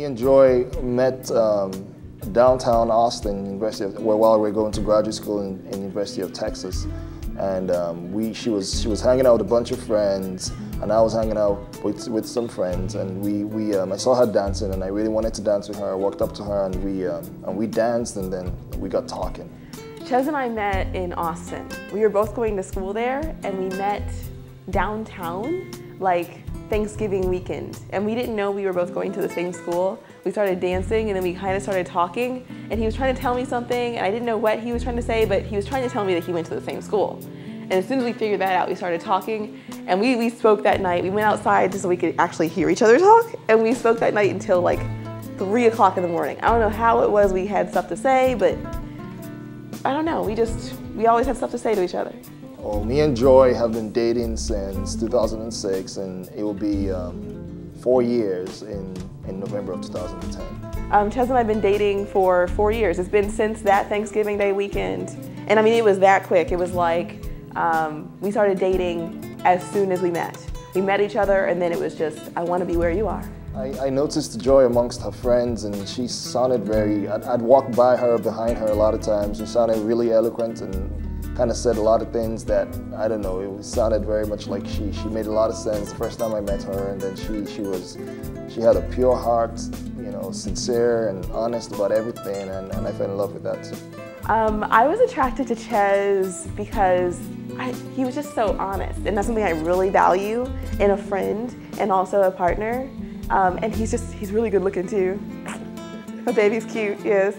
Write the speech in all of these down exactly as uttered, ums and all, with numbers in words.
Me and Joi met um, downtown Austin, University of, well, while we were going to graduate school in, in University of Texas, and um, we she was she was hanging out with a bunch of friends, and I was hanging out with with some friends, and we we um, I saw her dancing, and I really wanted to dance with her. I walked up to her, and we um, and we danced, and then we got talking. Chez and I met in Austin. We were both going to school there, and we met downtown, like Thanksgiving weekend, and we didn't know we were both going to the same school. We started dancing, and then we kind of started talking, and he was trying to tell me something, and I didn't know what he was trying to say, but he was trying to tell me that he went to the same school. And as soon as we figured that out, we started talking, and we, we spoke that night. We went outside just so we could actually hear each other talk, and we spoke that night until like three o'clock in the morning. I don't know how it was we had stuff to say, but I don't know, we just, we always had stuff to say to each other. Oh, me and Joi have been dating since two thousand six, and it will be um, four years in, in November of two thousand ten. Um, Chez and I have been dating for four years. It's been since that Thanksgiving Day weekend. And I mean, it was that quick. It was like, um, we started dating as soon as we met. We met each other, and then it was just, I want to be where you are. I, I noticed Joi amongst her friends, and she sounded very, I'd, I'd walk by her, behind her a lot of times. She sounded really eloquent and kind of said a lot of things that, I don't know, it sounded very much like she, she made a lot of sense the first time I met her, and then she, she was, she had a pure heart, you know, sincere and honest about everything, and, and I fell in love with that too. Um, I was attracted to Chez because I, he was just so honest, and that's something I really value in a friend and also a partner. Um, and he's just, he's really good looking too. My baby's cute, yes.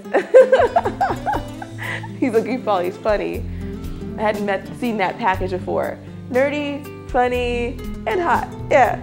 He's a goofball, he's funny. I hadn't met, seen that package before. Nerdy, funny, and hot, yeah.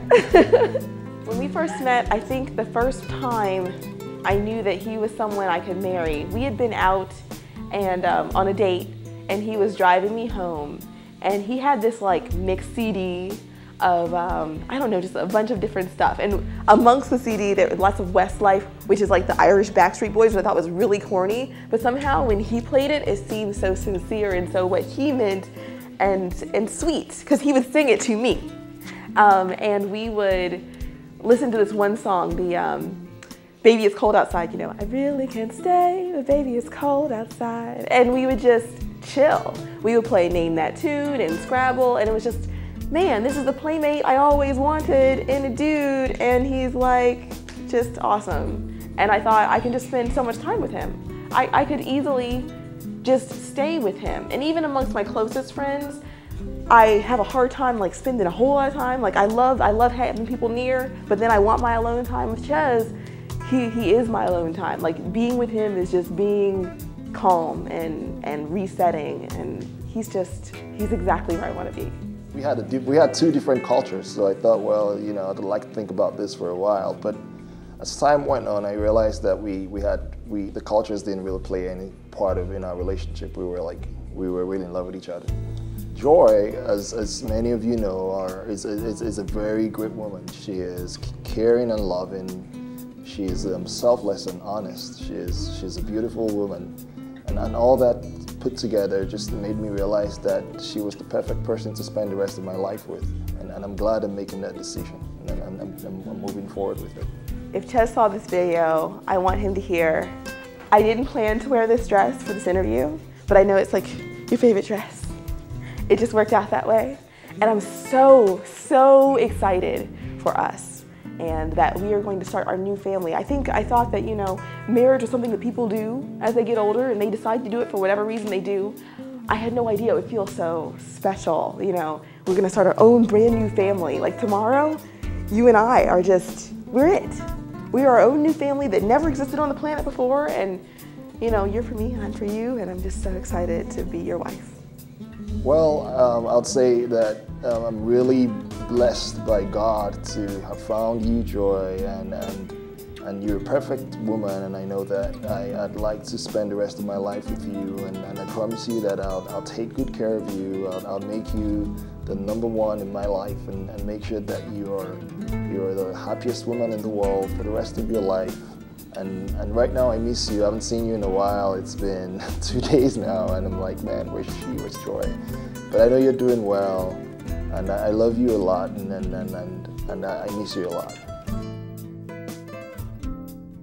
When we first met, I think the first time I knew that he was someone I could marry. We had been out and um, on a date, and he was driving me home, and he had this like mixed C D of, um, I don't know, just a bunch of different stuff. And amongst the C D, there was lots of Westlife, which is like the Irish Backstreet Boys, which I thought was really corny. But somehow when he played it, it seemed so sincere and so what he meant and, and sweet, because he would sing it to me. Um, and we would listen to this one song, the um, Baby It's Cold Outside, you know, I really can't stay, but baby it's cold outside. And we would just chill. We would play Name That Tune and Scrabble, and it was just, man, this is the playmate I always wanted in a dude, and he's like just awesome. And I thought I can just spend so much time with him. I, I could easily just stay with him. And even amongst my closest friends, I have a hard time like spending a whole lot of time. Like I love, I love having people near, but then I want my alone time with Chez. He, he is my alone time. Like being with him is just being calm and, and resetting, and he's just, he's exactly where I want to be. We had, a, we had two different cultures, so I thought, well, you know, I'd like to think about this for a while. But as time went on, I realized that we, we had, we, the cultures didn't really play any part of in our relationship. We were like, we were really in love with each other. Joi, as, as many of you know, are, is, is, is a very great woman. She is caring and loving. She is um, selfless and honest. She is, she's a beautiful woman. And, and all that put together just made me realize that she was the perfect person to spend the rest of my life with. And, and I'm glad I'm making that decision. And I'm, I'm, I'm, I'm moving forward with it. If Chez saw this video, I want him to hear, I didn't plan to wear this dress for this interview, but I know it's like your favorite dress. It just worked out that way. And I'm so, so excited for us, and that we are going to start our new family. I think, I thought that, you know, marriage was something that people do as they get older and they decide to do it for whatever reason they do. I had no idea it would feel so special, you know. We're gonna start our own brand new family. Like tomorrow, you and I are just, we're it. We are our own new family that never existed on the planet before, and, you know, you're for me, I'm for you, and I'm just so excited to be your wife. Well, um, I'd say that um, I'm really blessed by God to have found you, Joi, and, and, and you're a perfect woman, and I know that I, I'd like to spend the rest of my life with you, and, and I promise you that I'll, I'll take good care of you. I'll, I'll make you the number one in my life, and, and make sure that you are, you're the happiest woman in the world for the rest of your life. And, and right now I miss you. I haven't seen you in a while. It's been two days now, and I'm like, man, where's she, where's Joi? But I know you're doing well, and I, I love you a lot, and, and, and, and, and I miss you a lot.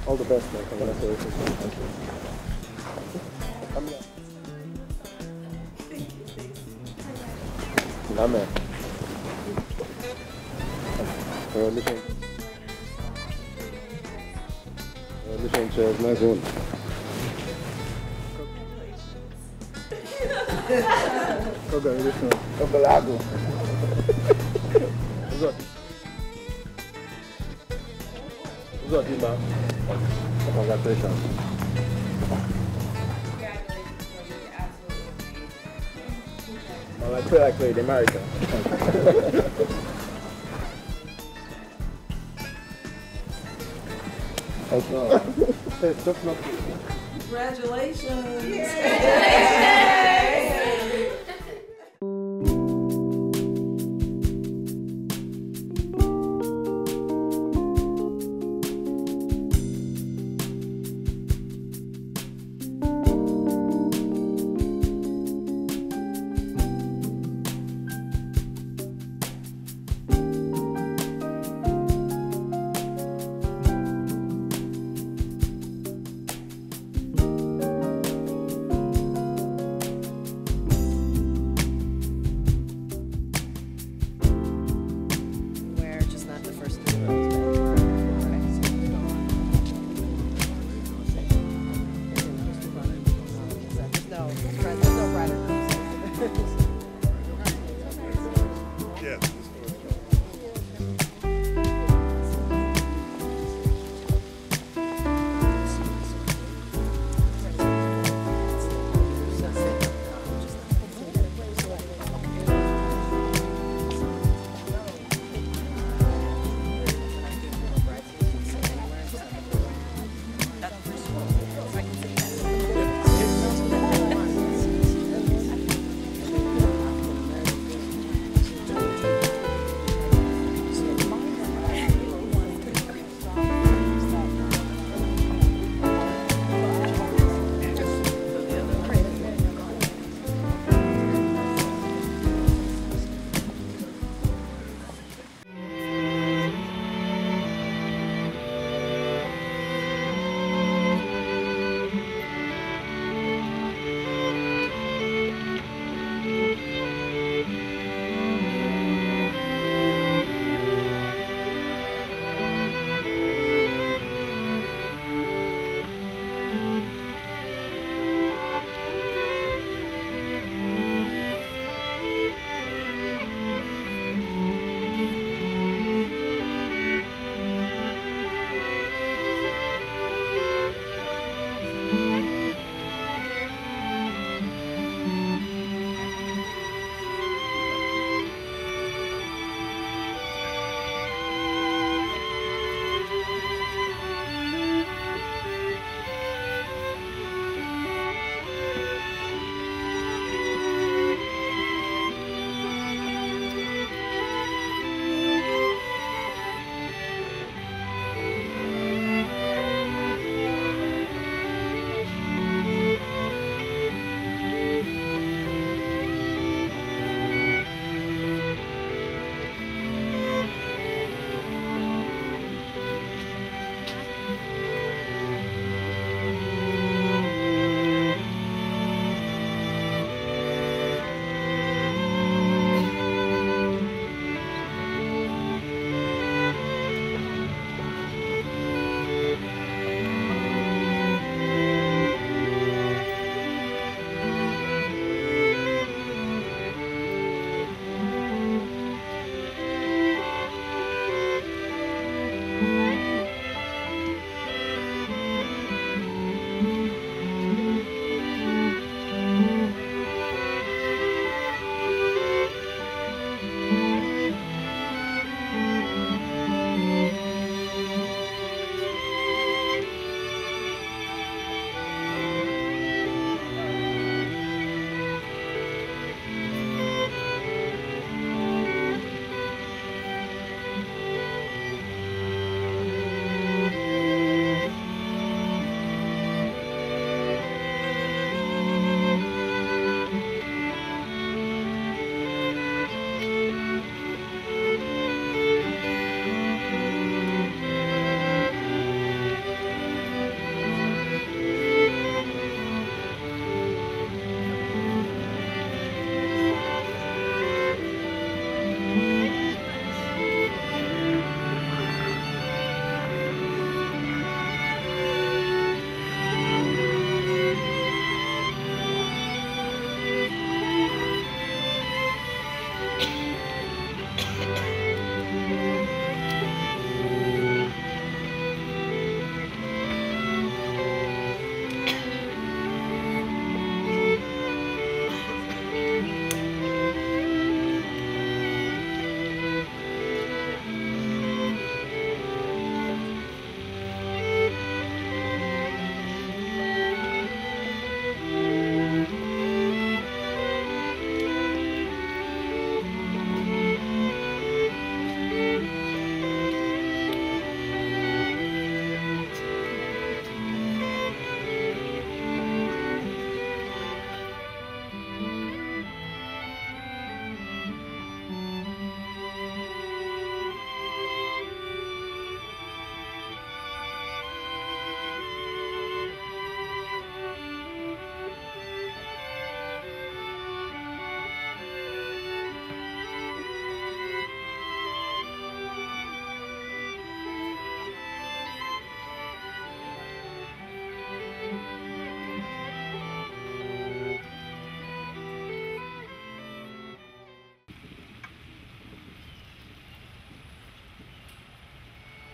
All the best, man. Congratulations. Thank you. Come here. Amen. Uh, listen. Uh, listen, Chez, nice one. Congratulations. Obrigado. What's up? What's up, Dimba? Congratulations. Well, I feel like we're in America. Thank you. Hey, tough enough. Congratulations.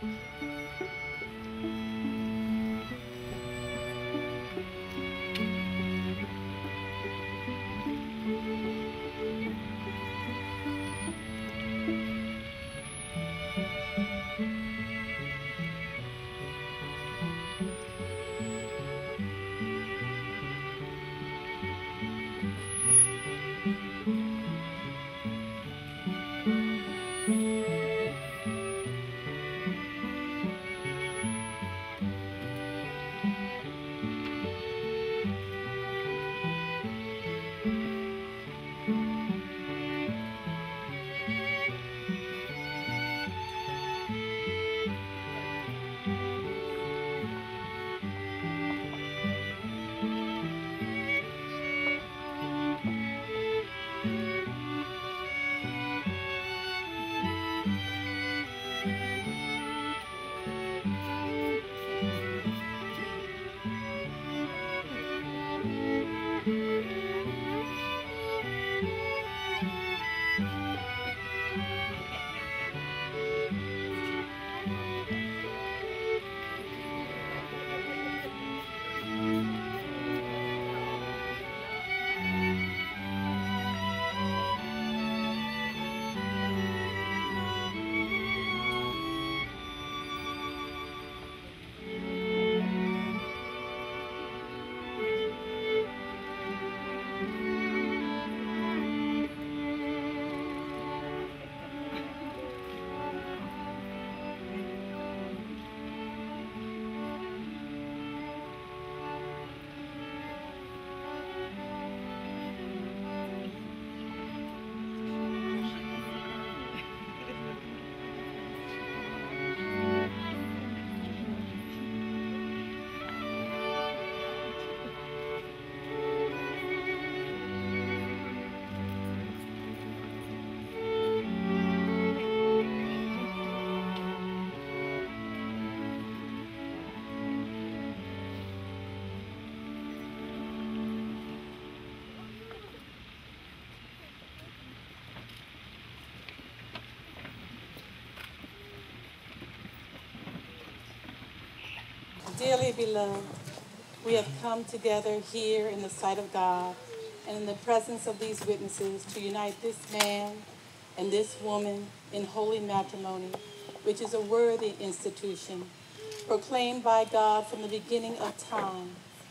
Dearly beloved, we have come together here in the sight of God and in the presence of these witnesses to unite this man and this woman in holy matrimony, which is a worthy institution, proclaimed by God from the beginning of time.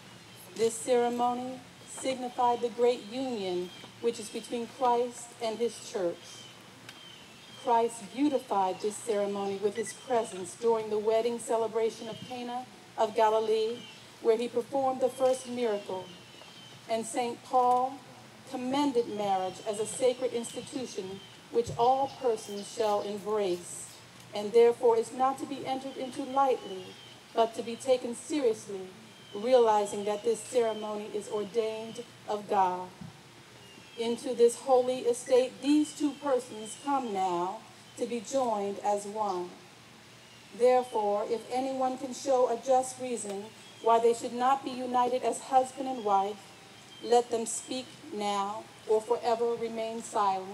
This ceremony signified the great union which is between Christ and his church. Christ beautified this ceremony with his presence during the wedding celebration of Cana of Galilee, where he performed the first miracle. And Saint Paul commended marriage as a sacred institution which all persons shall embrace, and therefore is not to be entered into lightly, but to be taken seriously, realizing that this ceremony is ordained of God. Into this holy estate, these two persons come now to be joined as one. Therefore, if anyone can show a just reason why they should not be united as husband and wife, let them speak now or forever remain silent.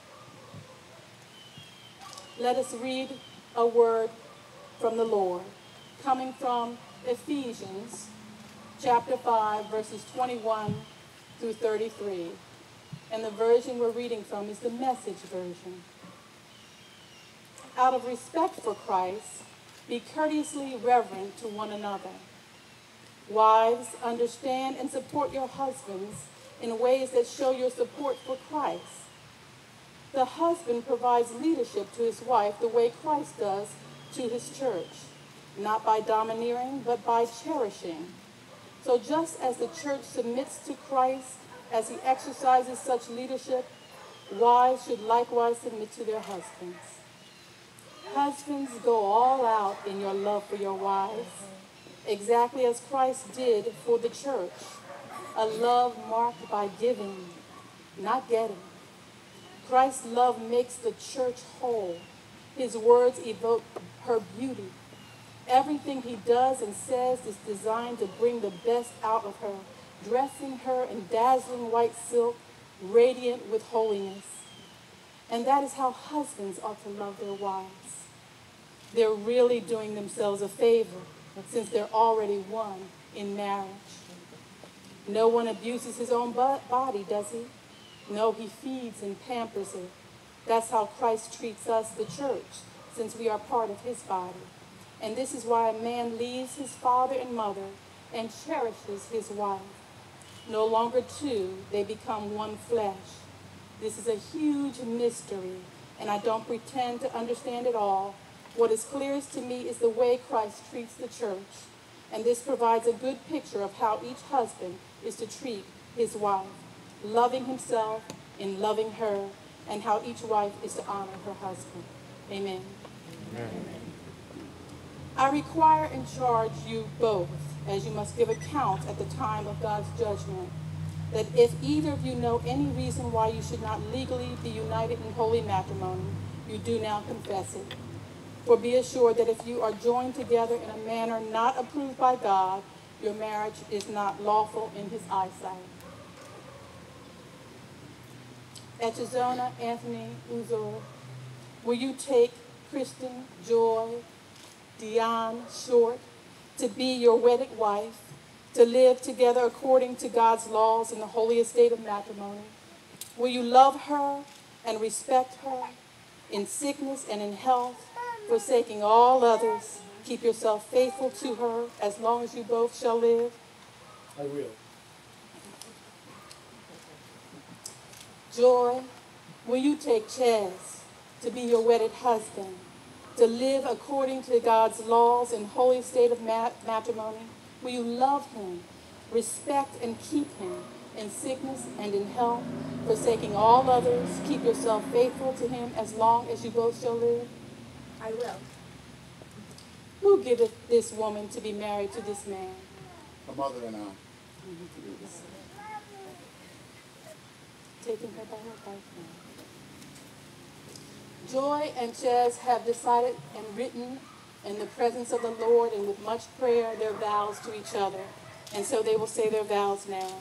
Let us read a word from the Lord, coming from Ephesians chapter five, verses twenty-one through thirty-three. And the version we're reading from is the Message version. Out of respect for Christ, be courteously reverent to one another. Wives, understand and support your husbands in ways that show your support for Christ. The husband provides leadership to his wife the way Christ does to his church, not by domineering, but by cherishing. So just as the church submits to Christ as he exercises such leadership, wives should likewise submit to their husbands. Husbands, go all out in your love for your wives, exactly as Christ did for the church, a love marked by giving, not getting. Christ's love makes the church whole. His words evoke her beauty. Everything he does and says is designed to bring the best out of her, dressing her in dazzling white silk, radiant with holiness. And that is how husbands ought to love their wives. they're really doing themselves a favor since they're already one in marriage. No one abuses his own body, does he? No, he feeds and pampers it. That's how Christ treats us, the church, since we are part of his body. And this is why a man leaves his father and mother and cherishes his wife. No longer two, they become one flesh. This is a huge mystery, and I don't pretend to understand it all. What is clearest to me is the way Christ treats the church, and this provides a good picture of how each husband is to treat his wife, loving himself in loving her, and how each wife is to honor her husband. Amen. Amen. I require and charge you both, as you must give account at the time of God's judgment, that if either of you know any reason why you should not legally be united in holy matrimony, you do now confess it. For be assured that if you are joined together in a manner not approved by God, your marriage is not lawful in his eyesight. Echezona, Anthony, Uzor, will you take Kristen, Joy, Dion, Short, to be your wedded wife, to live together according to God's laws in the holy estate of matrimony? Will you love her and respect her in sickness and in health, forsaking all others? Keep yourself faithful to her as long as you both shall live? I will. Joy, will you take Chez to be your wedded husband, to live according to God's laws in holy state of mat matrimony? Will you love him, respect and keep him in sickness and in health, forsaking all others? Keep yourself faithful to him as long as you both shall live? I will. Who giveth this woman to be married to this man? Her mother and I. Taking her by her right hand. Joi and Chez have decided and written in the presence of the Lord and with much prayer their vows to each other. And so they will say their vows now.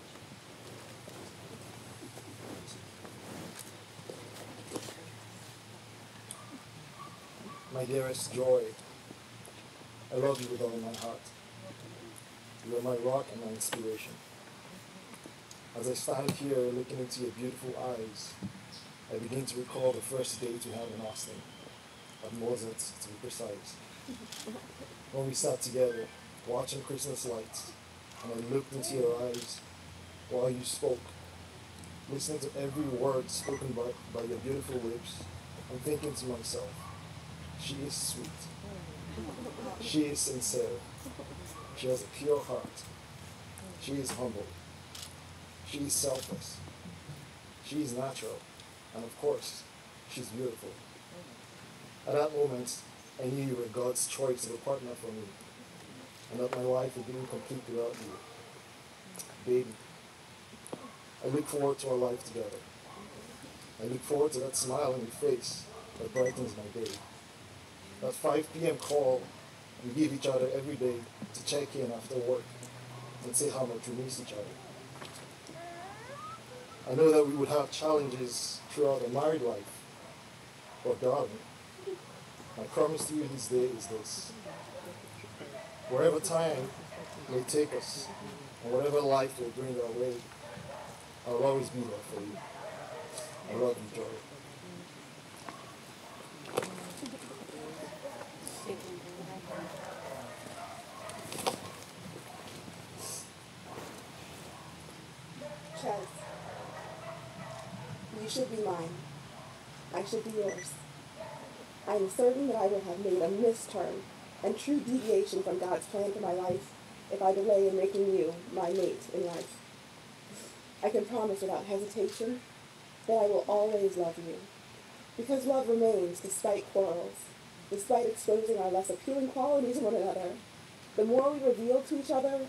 My dearest Joy, I love you with all my heart. You are my rock and my inspiration. As I stand here looking into your beautiful eyes, I begin to recall the first date we had in Austin, at Mozart's to be precise. When we sat together, watching Christmas lights, and I looked into your eyes while you spoke, listening to every word spoken by, by your beautiful lips, and thinking to myself, she is sweet. She is sincere. She has a pure heart. She is humble. She is selfless. She is natural. And of course, she's beautiful. At that moment, I knew you were God's choice of a partner for me, and that my life would be incomplete without you. Baby, I look forward to our life together. I look forward to that smile on your face that brightens my day. That five p m call we give each other every day to check in after work and say how much we miss each other. I know that we would have challenges throughout our married life, but darling, my promise to you this day is this. Wherever time may take us, and whatever life will bring our way, I'll always be there for you. I love you, Joy. Chez, you should be mine. I should be yours. I am certain that I will have made a misturn and true deviation from God's plan for my life if I delay in making you my mate in life. I can promise without hesitation that I will always love you, because love remains despite quarrels, despite exposing our less appealing qualities in one another. The more we reveal to each other,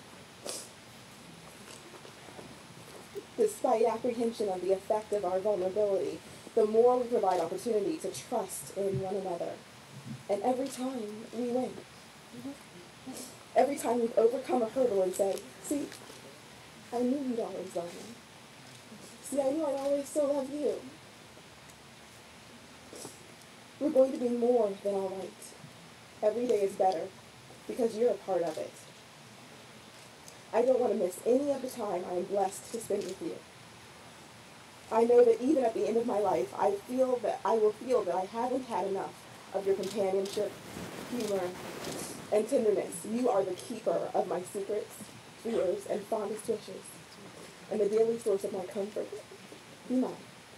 despite apprehension of the effect of our vulnerability, the more we provide opportunity to trust in one another. And every time we win. Every time we've overcome a hurdle and say, see, I knew you'd always love me. See, I knew I'd always still love you. We're going to be more than all right. Every day is better because you're a part of it. I don't want to miss any of the time I am blessed to spend with you. I know that even at the end of my life, I feel that I will feel that I haven't had enough of your companionship, humor, and tenderness. You are the keeper of my secrets, fears, and fondest wishes, and the daily source of my comfort. Be mine.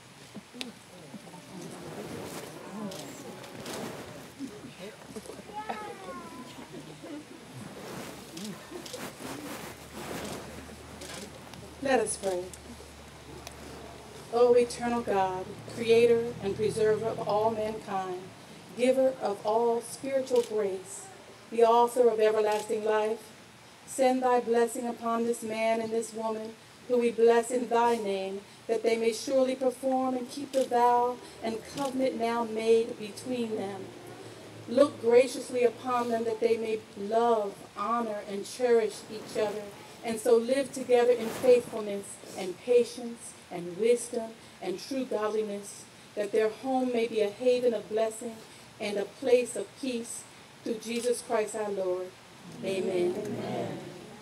Let us pray. O eternal God, creator and preserver of all mankind, giver of all spiritual grace, the author of everlasting life, send thy blessing upon this man and this woman, who we bless in thy name, that they may surely perform and keep the vow and covenant now made between them. Look graciously upon them, that they may love, honor, and cherish each other, and so live together in faithfulness and patience and wisdom and true godliness, that their home may be a haven of blessing and a place of peace, through Jesus Christ our Lord. Amen. Amen.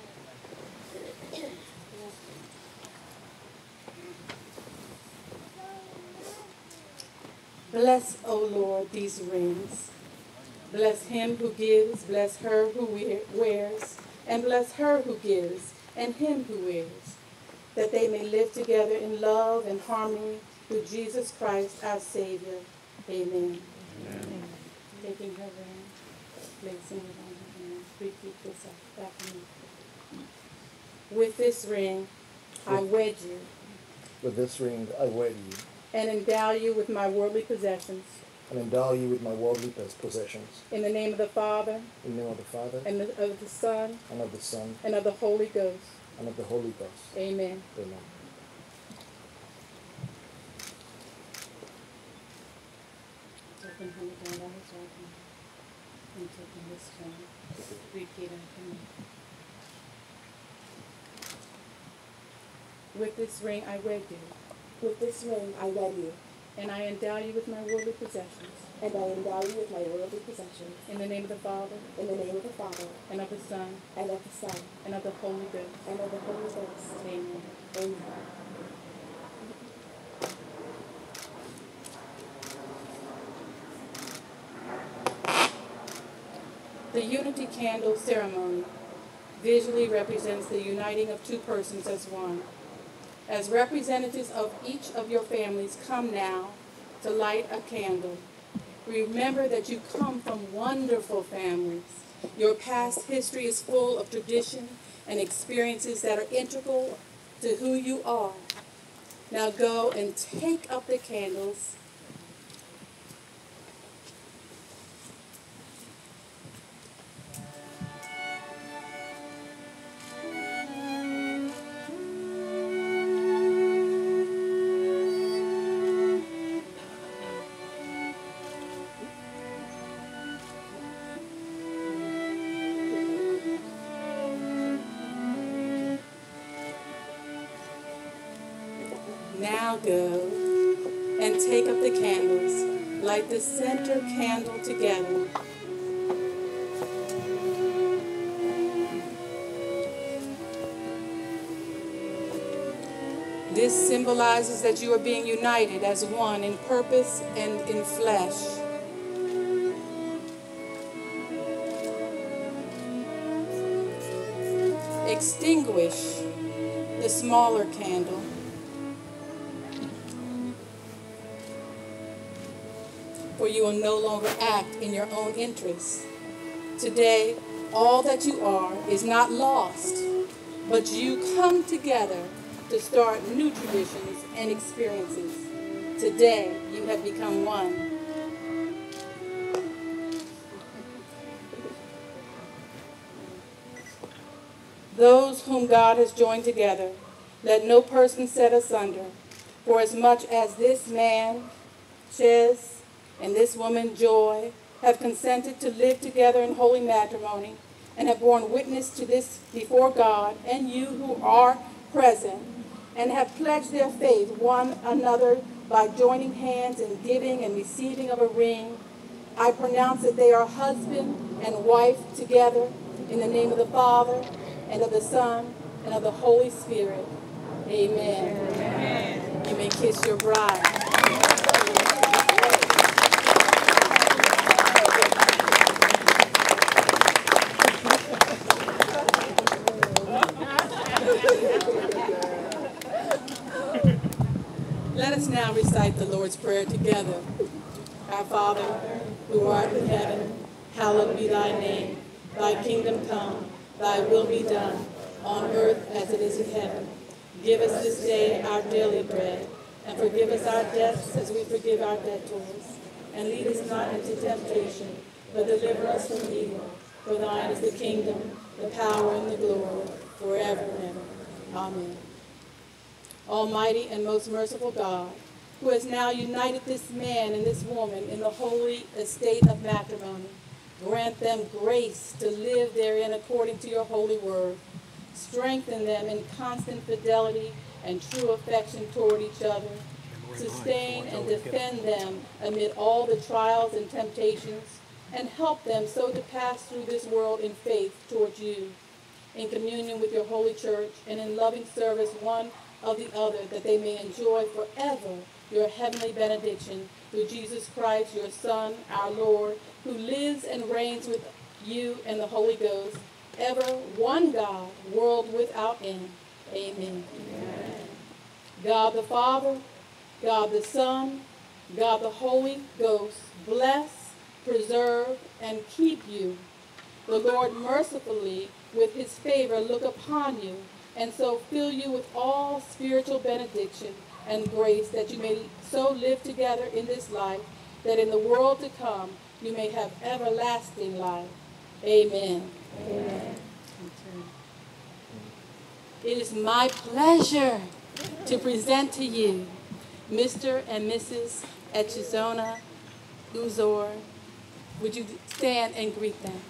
Bless, O Lord, these rings. Bless him who gives, bless her who wears, and bless her who gives, and him who wears, that they may live together in love and harmony through Jesus Christ our Savior. Amen. Amen. Taking her ring, placing it on her hand. Repeat this after me. With this ring, I wed you. With this ring, I wed you. And endow you with my worldly possessions. And endow you with my worldly possessions. In the name of the Father. In the name of the Father. And the, of the Son. And of the Son. And of the Holy Ghost. And of the Holy Ghost. Amen. Amen. Taking him down by his right hand. And taking this ring. Repeat after me. With this ring I wed you. With this ring I wed you. And I endow you with my worldly possessions. And I endow you with my worldly possessions. In the name of the Father. In the name of the Father. And of the Son. And of the Son. And of the Holy Ghost. And of the Holy Ghost. Amen. Amen. The unity candle ceremony visually represents the uniting of two persons as one. As representatives of each of your families, come now to light a candle. Remember that you come from wonderful families. Your past history is full of tradition and experiences that are integral to who you are. Now go and take up the candles. Now go and take up the candles. Light the center candle together. This symbolizes that you are being united as one in purpose and in flesh. Extinguish the smaller candle. For you will no longer act in your own interests. Today, all that you are is not lost, but you come together to start new traditions and experiences. Today, you have become one. Those whom God has joined together, let no person set asunder. For as much as this man, Chez, and this woman, Joi, have consented to live together in holy matrimony and have borne witness to this before God and you who are present, and have pledged their faith one another by joining hands and giving and receiving of a ring, I pronounce that they are husband and wife together in the name of the Father, and of the Son, and of the Holy Spirit. Amen. Amen. You may kiss your bride. Let us now recite the Lord's Prayer together. Our Father, who art in heaven, hallowed be thy name. Thy kingdom come, thy will be done, on earth as it is in heaven. Give us this day our daily bread, and forgive us our debts as we forgive our debtors. And lead us not into temptation, but deliver us from evil. For thine is the kingdom, the power, and the glory, forever and ever. Amen. Almighty and most merciful God, who has now united this man and this woman in the holy estate of matrimony, grant them grace to live therein according to your holy word. Strengthen them in constant fidelity and true affection toward each other. Sustain and defend them amid all the trials and temptations, and help them so to pass through this world in faith towards you, in communion with your holy church, and in loving service one of the other, that they may enjoy forever your heavenly benediction through Jesus Christ, your Son, our Lord, who lives and reigns with you and the Holy Ghost, ever one God, world without end. Amen. Amen. God the Father, God the Son, God the Holy Ghost, bless, preserve, and keep you. The Lord mercifully, with his favor, look upon you, and so fill you with all spiritual benediction and grace, that you may so live together in this life, that in the world to come you may have everlasting life. Amen. Amen. It is my pleasure to present to you Mister and Missus Echizona Uzor. Would you stand and greet them?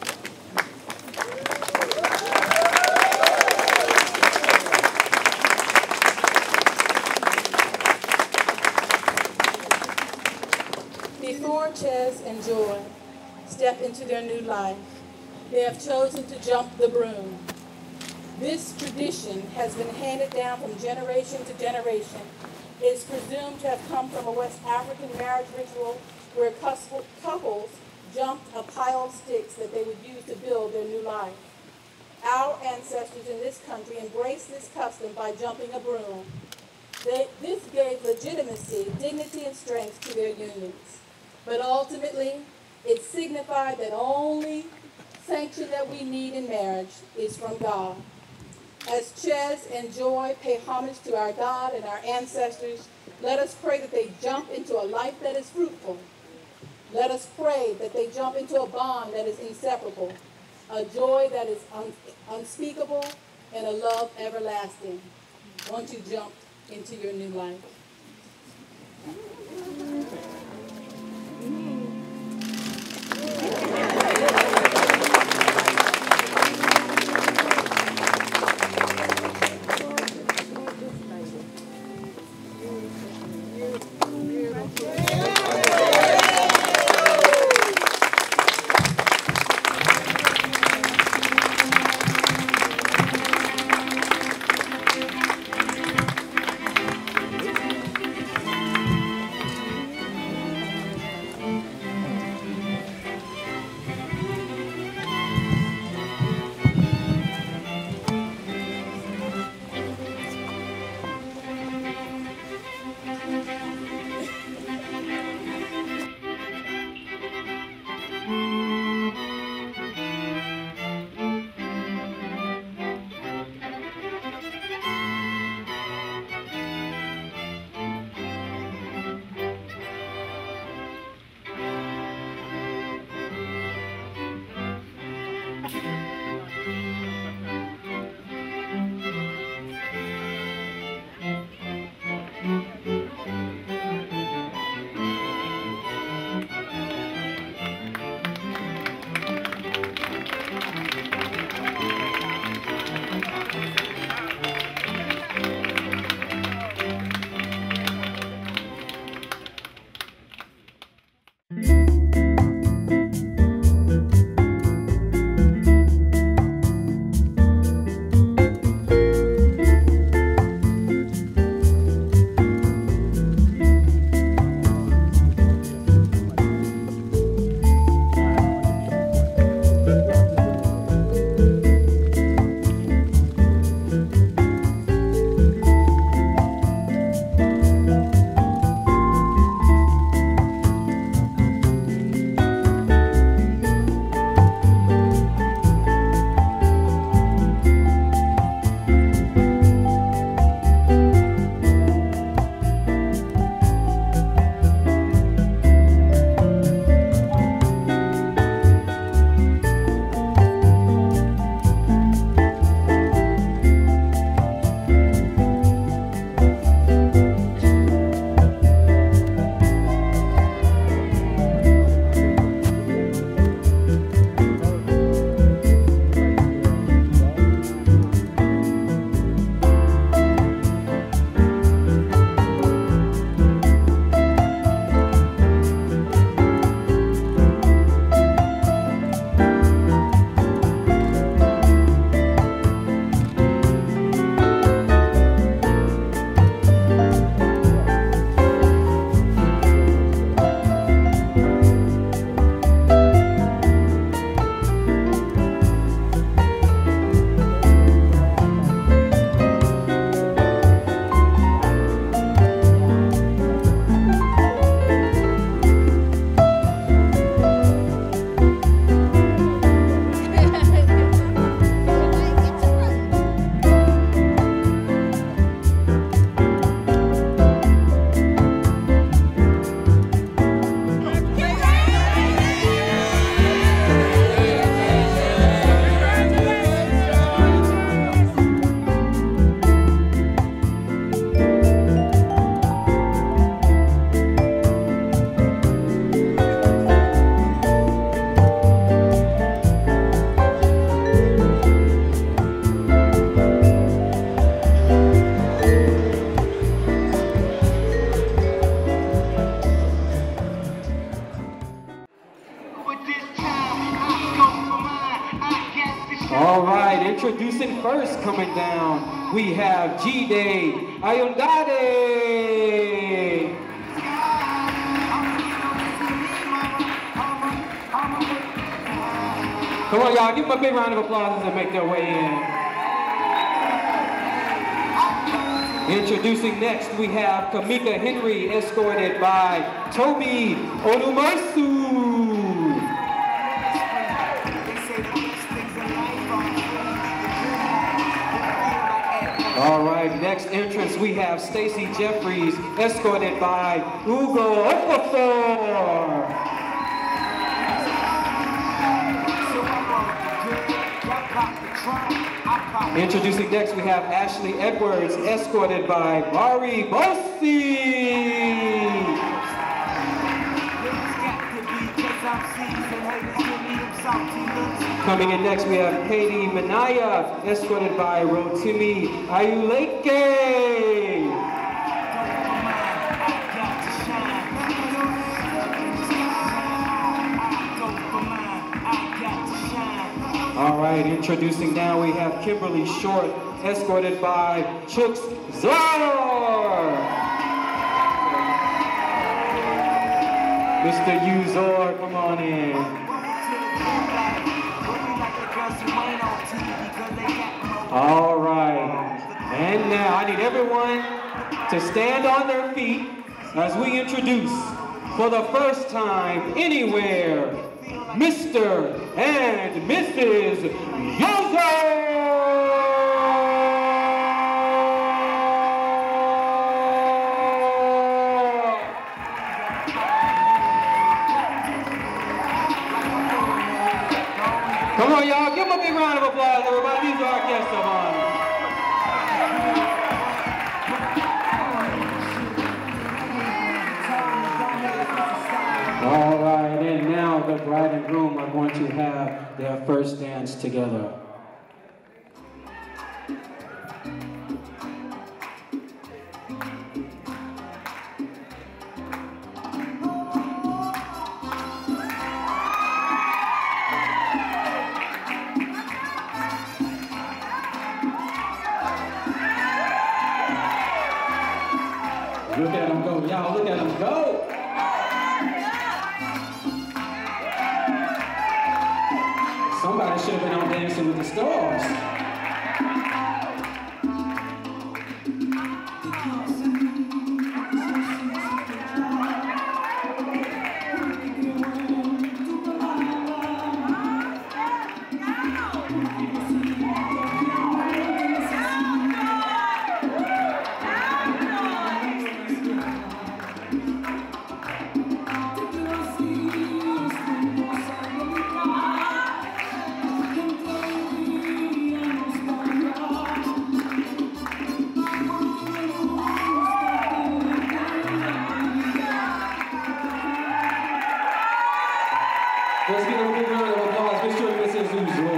Before Chez and Joi step into their new life, they have chosen to jump the broom. This tradition has been handed down from generation to generation. It is presumed to have come from a West African marriage ritual where couples jumped a pile of sticks that they would use to build their new life. Our ancestors in this country embraced this custom by jumping a broom. They, this gave legitimacy, dignity, and strength to their unions. But ultimately, it signified that only sanction that we need in marriage is from God. As Chez and Joi pay homage to our God and our ancestors, let us pray that they jump into a life that is fruitful. Let us pray that they jump into a bond that is inseparable, a joy that is un unspeakable, and a love everlasting. Won't you jump into your new life? right, introducing first, coming down, we have G-Day Ayondade. Come on, y'all, give them a big round of applause as they make their way in. Introducing next, we have Kamika Henry, escorted by Toby Onumasu. All right, next entrance, we have Stacy Jeffries, escorted by Ugo Okafor. Introducing next, we have Ashley Edwards, escorted by Bari Bossi. Coming in next, we have Katie Manaya, escorted by Rotimi Ayuleke. All right, introducing now, we have Kimberly Short, escorted by Chooks Zor. Mister Uzor, come on in. All right, and now I need everyone to stand on their feet as we introduce, for the first time anywhere, Mister and Missus Yozo! Come on, y'all, give them a big round of applause, everybody. These are our guests of honor. All right, and now the bride and groom are going to have their first dance together. Look at them go, y'all, look at them go. Somebody should have been on Dancing with the Stars. Let's give them a big round of applause, Mister and Missus Uzor.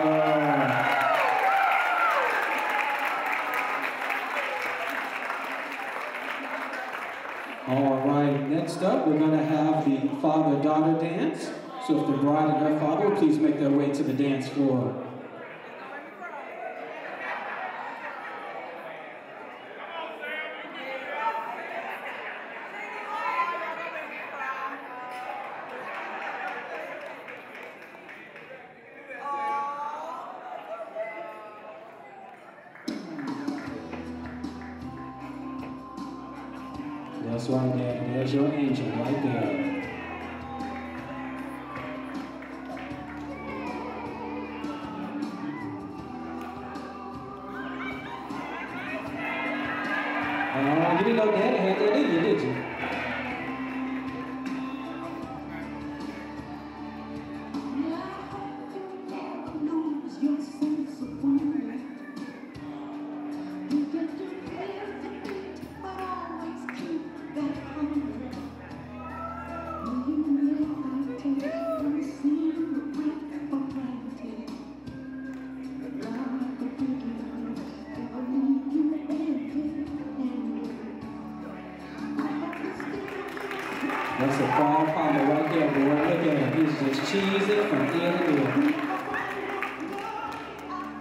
All right, next up, we're going to have the father-daughter dance. So if the bride and her father will please make their way to the dance floor. That's right there. There's your angel right there. Oh, you didn't know Daddy had that in you, did you? That's a fall partner right there, boy. Look at him. He's just cheesing from ear to ear.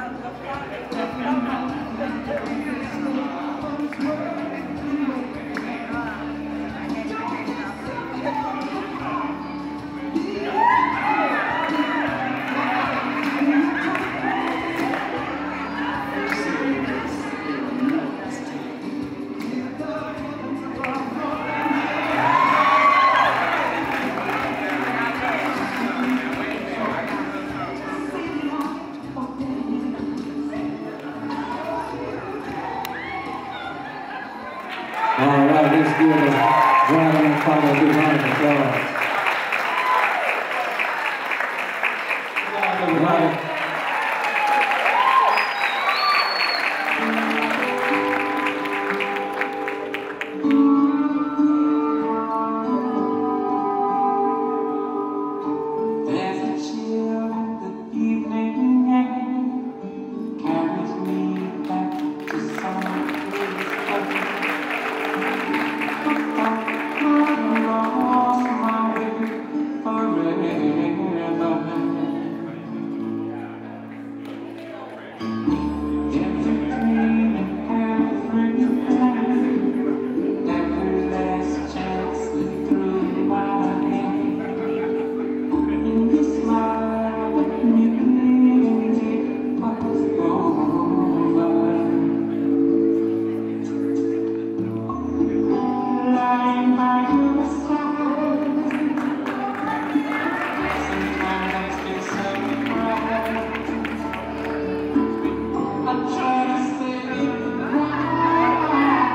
All right, let's give a bride and father a good round of applause. Everybody. There's a chill in the evening air, carries me back to some place close. I lost my way forever. Every dream and every plan, every last chance slipped through my hand. In this life, music was over. Lying by your side, sometimes I feel surprised. I try to say goodbye,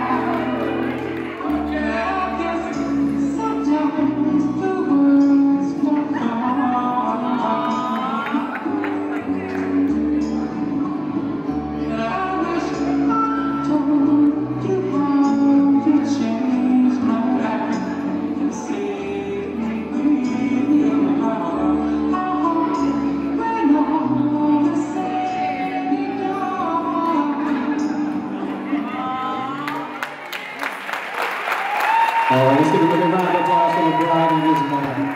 I guess sometimes the words don't come. I wish I told you how to change my life and save me with your heart. I hope when all is said and done. All right, let's give a big round of applause for the bride and his man.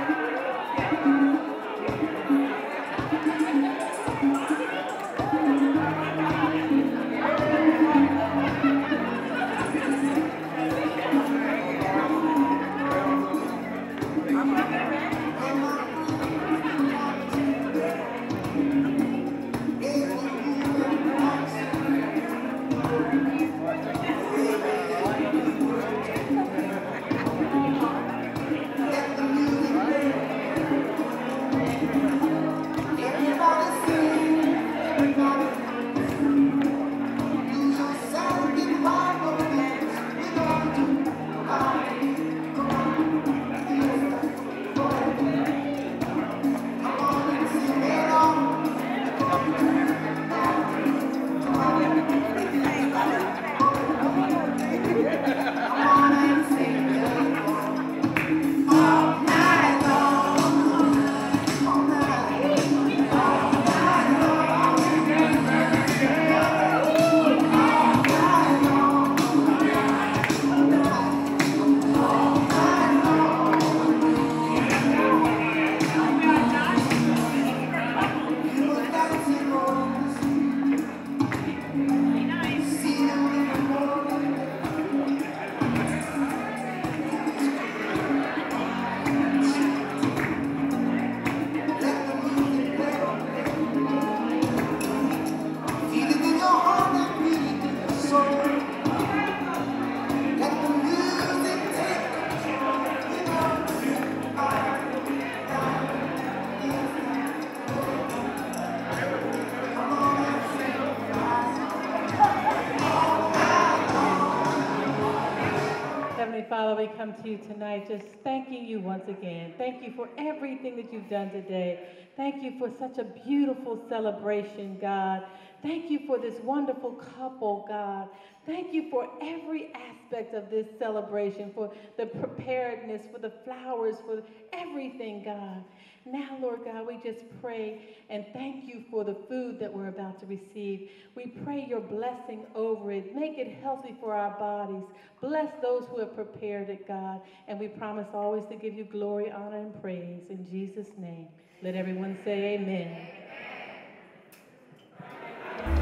Heavenly Father, we come to you tonight just thanking you once again. Thank you for everything that you've done today. Thank you for such a beautiful celebration, God. Thank you for this wonderful couple, God. Thank you for every aspect of this celebration, for the preparedness, for the flowers, for everything, God. Now, Lord God, we just pray and thank you for the food that we're about to receive. We pray your blessing over it. Make it healthy for our bodies. Bless those who have prepared it, God. And we promise always to give you glory, honor, and praise. In Jesus' name, let everyone say amen.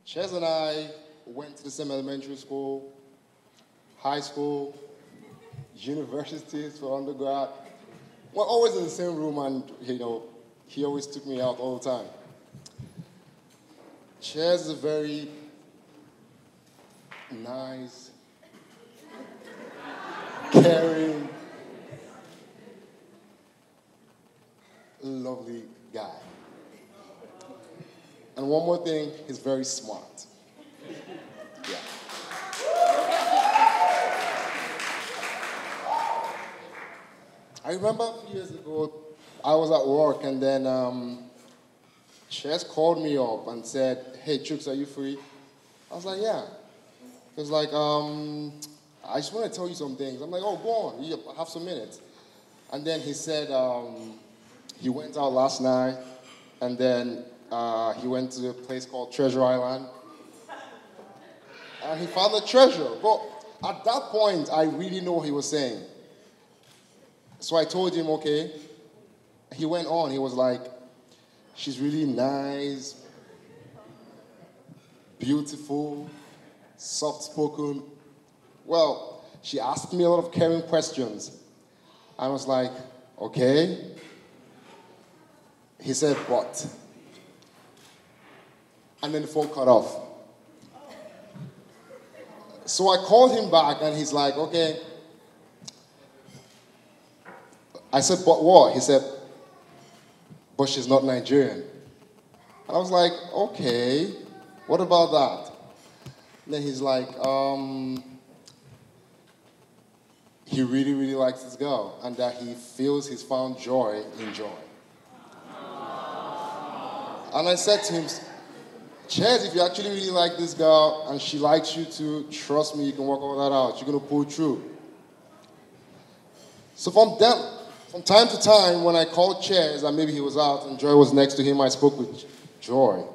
Chez and I went to the same elementary school, high school, universities for undergrad. We're always in the same room, and you know, he always took me out all the time. Chez is a very nice, caring, lovely guy. And one more thing, he's very smart. Yeah. I remember a few years ago, I was at work, and then um, Chez called me up and said, "Hey, Chooks, are you free?" I was like, "Yeah." He was like, um, "I just want to tell you some things." I'm like, "Oh, go on, you have some minutes." And then he said um, he went out last night, and then uh, he went to a place called Treasure Island, and he found a treasure. But at that point, I really know what he was saying. So I told him, okay. He went on. He was like, "She's really nice, beautiful, soft-spoken." Well, she asked me a lot of caring questions. I was like, okay. He said, "What?" And then the phone cut off. So I called him back, and he's like, okay. I said, "But what?" He said, "But she's not Nigerian." And I was like, okay, what about that? And then he's like, um, he really, really likes this girl, and that he feels he's found joy in joy. And I said to him, "Chez, if you actually really like this girl and she likes you too, trust me, you can work all that out. You're going to pull through." So from then, from time to time, when I called Chez, and maybe he was out and Joi was next to him, I spoke with Joi.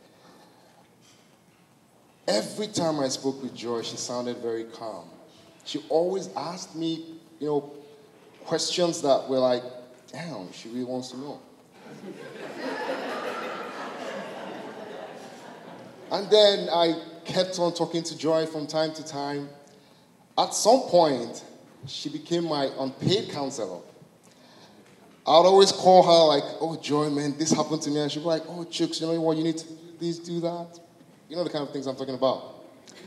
Every time I spoke with Joi, she sounded very calm. She always asked me, you know, questions that were like, damn, she really wants to know. And then I kept on talking to Joi from time to time. At some point, she became my unpaid counselor. I would always call her like, "Oh, Joi, man, this happened to me." And she'd be like, "Oh, Chooks, you know what, you need to do this, do that." You know the kind of things I'm talking about.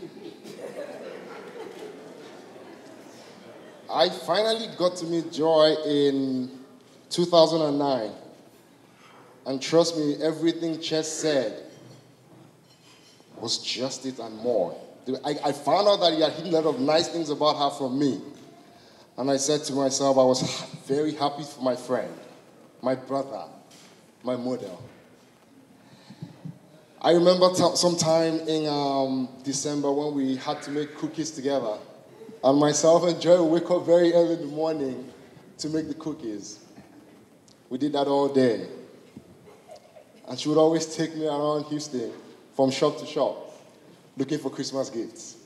I finally got to meet Joi in two thousand nine. And trust me, everything Chez said was just it and more. I, I found out that he had hidden a lot of nice things about her from me. And I said to myself, I was very happy for my friend, my brother, my model. I remember t- sometime in um, December when we had to make cookies together. And myself and Joi would wake up very early in the morning to make the cookies. We did that all day. And she would always take me around Houston from shop to shop, looking for Christmas gifts.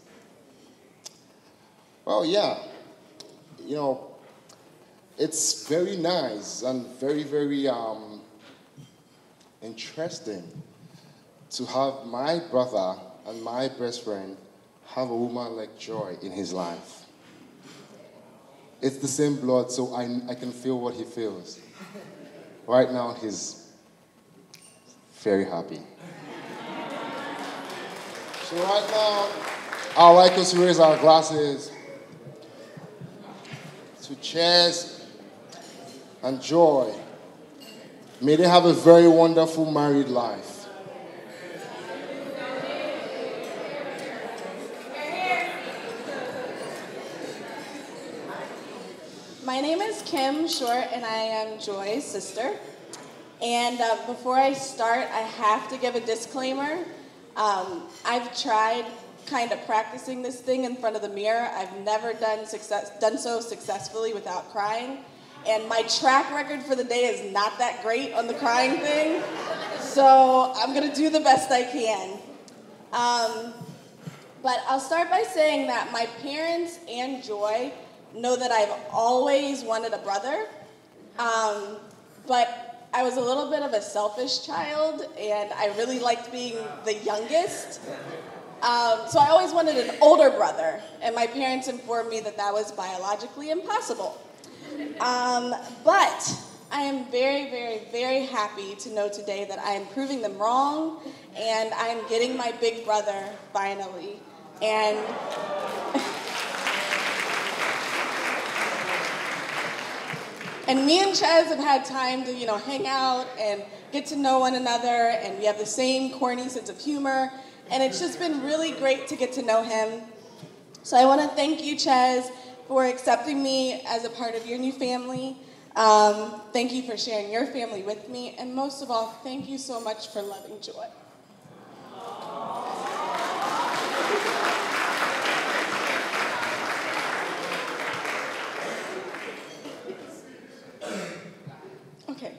Well, yeah. You know, it's very nice and very, very um, interesting to have my brother and my best friend have a woman like Joi in his life. It's the same blood, so I, I can feel what he feels. Right now, he's very happy. So right now, I'd like us to raise our glasses to Chez and Joi. May they have a very wonderful married life. My name is Kim Short, and I am Joi's sister. And uh, before I start, I have to give a disclaimer. Um, I've tried kind of practicing this thing in front of the mirror. I've never done success, done so successfully without crying. And my track record for the day is not that great on the crying thing. So I'm going to do the best I can. Um, but I'll start by saying that my parents and Joi know that I've always wanted a brother. Um, but I was a little bit of a selfish child, and I really liked being the youngest. Um, so I always wanted an older brother, and my parents informed me that that was biologically impossible. Um, but I am very, very, very happy to know today that I am proving them wrong, and I am getting my big brother finally. And and me and Chez have had time to, you know, hang out and get to know one another, and we have the same corny sense of humor, and it's just been really great to get to know him. So I want to thank you, Chez, for accepting me as a part of your new family. Um, thank you for sharing your family with me, and most of all, thank you so much for loving Joi. Okay.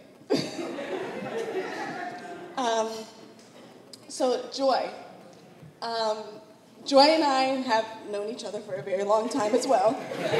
um, so, Joi. Um, Joi and I have known each other for a very long time as well.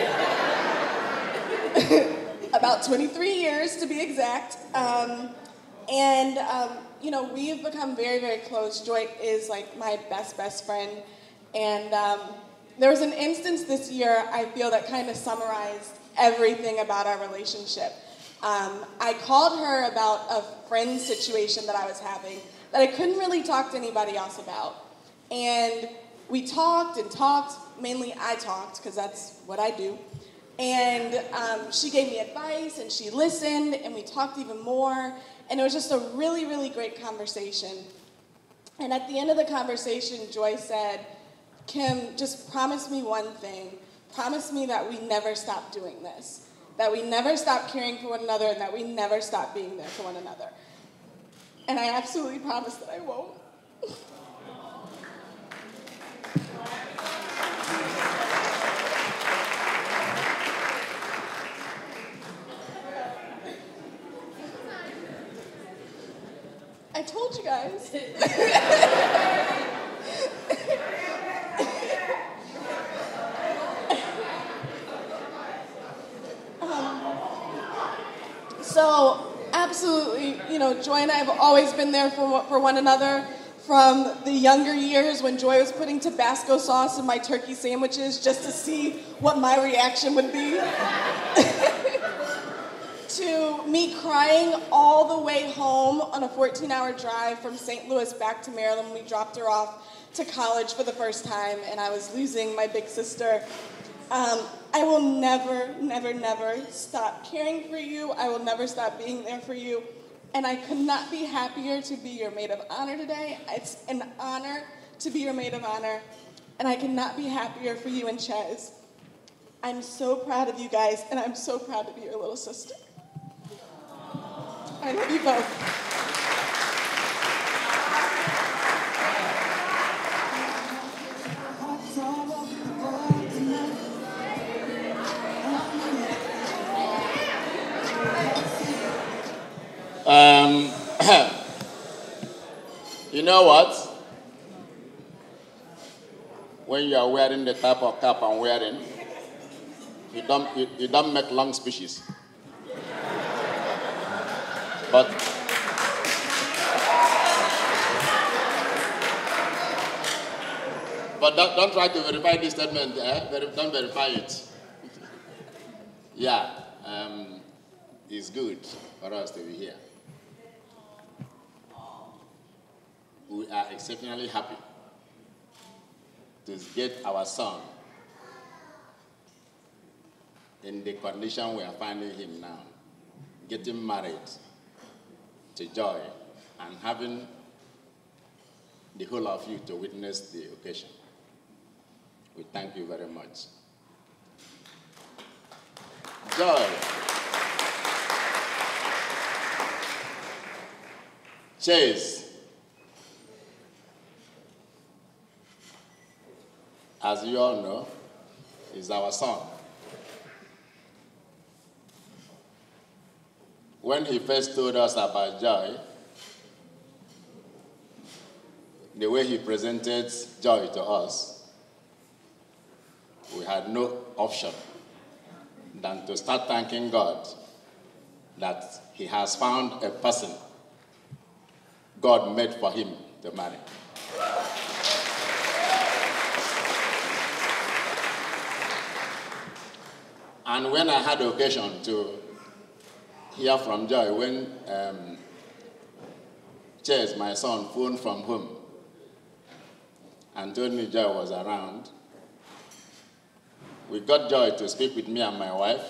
About twenty-three years to be exact. Um, and, um, you know, we've become very, very close. Joi is like my best, best friend. And um, there was an instance this year, I feel, that kind of summarized everything about our relationship. Um, I called her about a friend situation that I was having that I couldn't really talk to anybody else about. And we talked and talked, mainly I talked, because that's what I do. And um, she gave me advice, and she listened, and we talked even more. And it was just a really, really great conversation. And at the end of the conversation, Joi said, Kim, just promise me one thing. Promise me that we never stop doing this. That we never stop caring for one another, and that we never stop being there for one another. And I absolutely promise that I won't. I told you guys. um, so, absolutely, you know, Joi and I have always been there for, for one another. From the younger years when Joi was putting Tabasco sauce in my turkey sandwiches just to see what my reaction would be. To me crying all the way home on a fourteen hour drive from Saint Louis back to Maryland when we dropped her off to college for the first time, and I was losing my big sister. Um, I will never, never, never stop caring for you. I will never stop being there for you. And I could not be happier to be your maid of honor today. It's an honor to be your maid of honor. And I cannot be happier for you and Chez. I'm so proud of you guys, and I'm so proud to be your little sister. I love you both. Um, you know what? When you are wearing the type of cap I'm wearing, you don't, you, you don't make long speeches. But but don't, don't try to verify this statement. Eh? Don't verify it. Yeah, um, it's good for us to be here. We are exceptionally happy to get our son in the condition we are finding him now, getting married to Joi and having the whole of you to witness the occasion. We thank you very much. Joi, Chez, as you all know, is our son. When he first told us about Joi, the way he presented Joi to us, we had no option than to start thanking God that he has found a person God made for him to marry. And when I had the occasion to hear from Joi, when um, Chez, my son, phoned from home and told me Joi was around, we got Joi to speak with me and my wife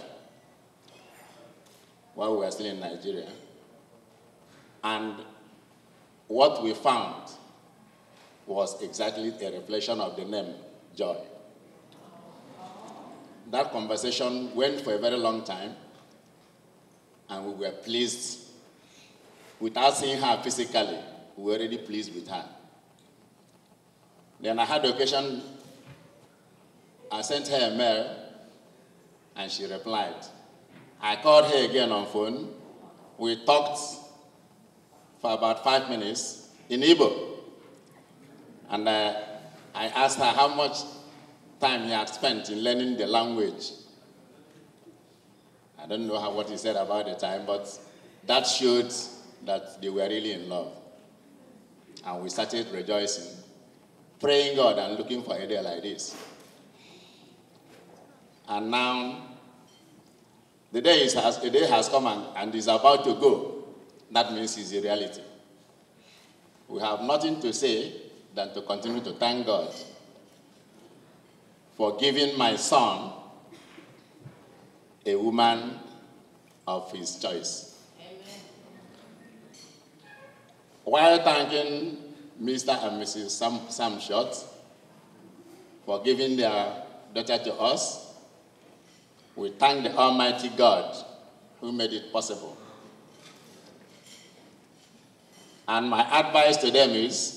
while we were still in Nigeria. And what we found was exactly a reflection of the name Joi. That conversation went for a very long time, and we were pleased. Without seeing her physically, we were already pleased with her. Then I had the occasion, I sent her a mail, and she replied. I called her again on phone. We talked for about five minutes in Igbo. And uh, I asked her how much time he had spent in learning the language. I don't know how, what he said about the time, but that showed that they were really in love. And we started rejoicing, praying God and looking for a day like this. And now, the day, is, has, the day has come and, and is about to go. That means it's a reality. We have nothing to say than to continue to thank God for giving my son a woman of his choice. Amen. While thanking Mister and Missus Sam, Sam Short for giving their daughter to us, we thank the Almighty God who made it possible. And my advice to them is,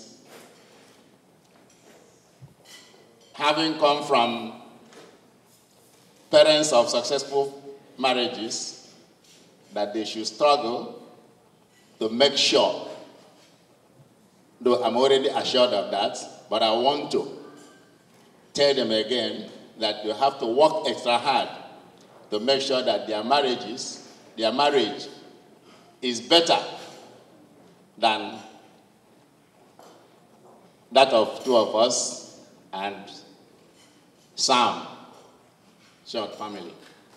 having come from parents of successful marriages, that they should struggle to make sure, though I'm already assured of that, but I want to tell them again that you have to work extra hard to make sure that their marriages, their marriage is better than that of two of us and Sam Short family.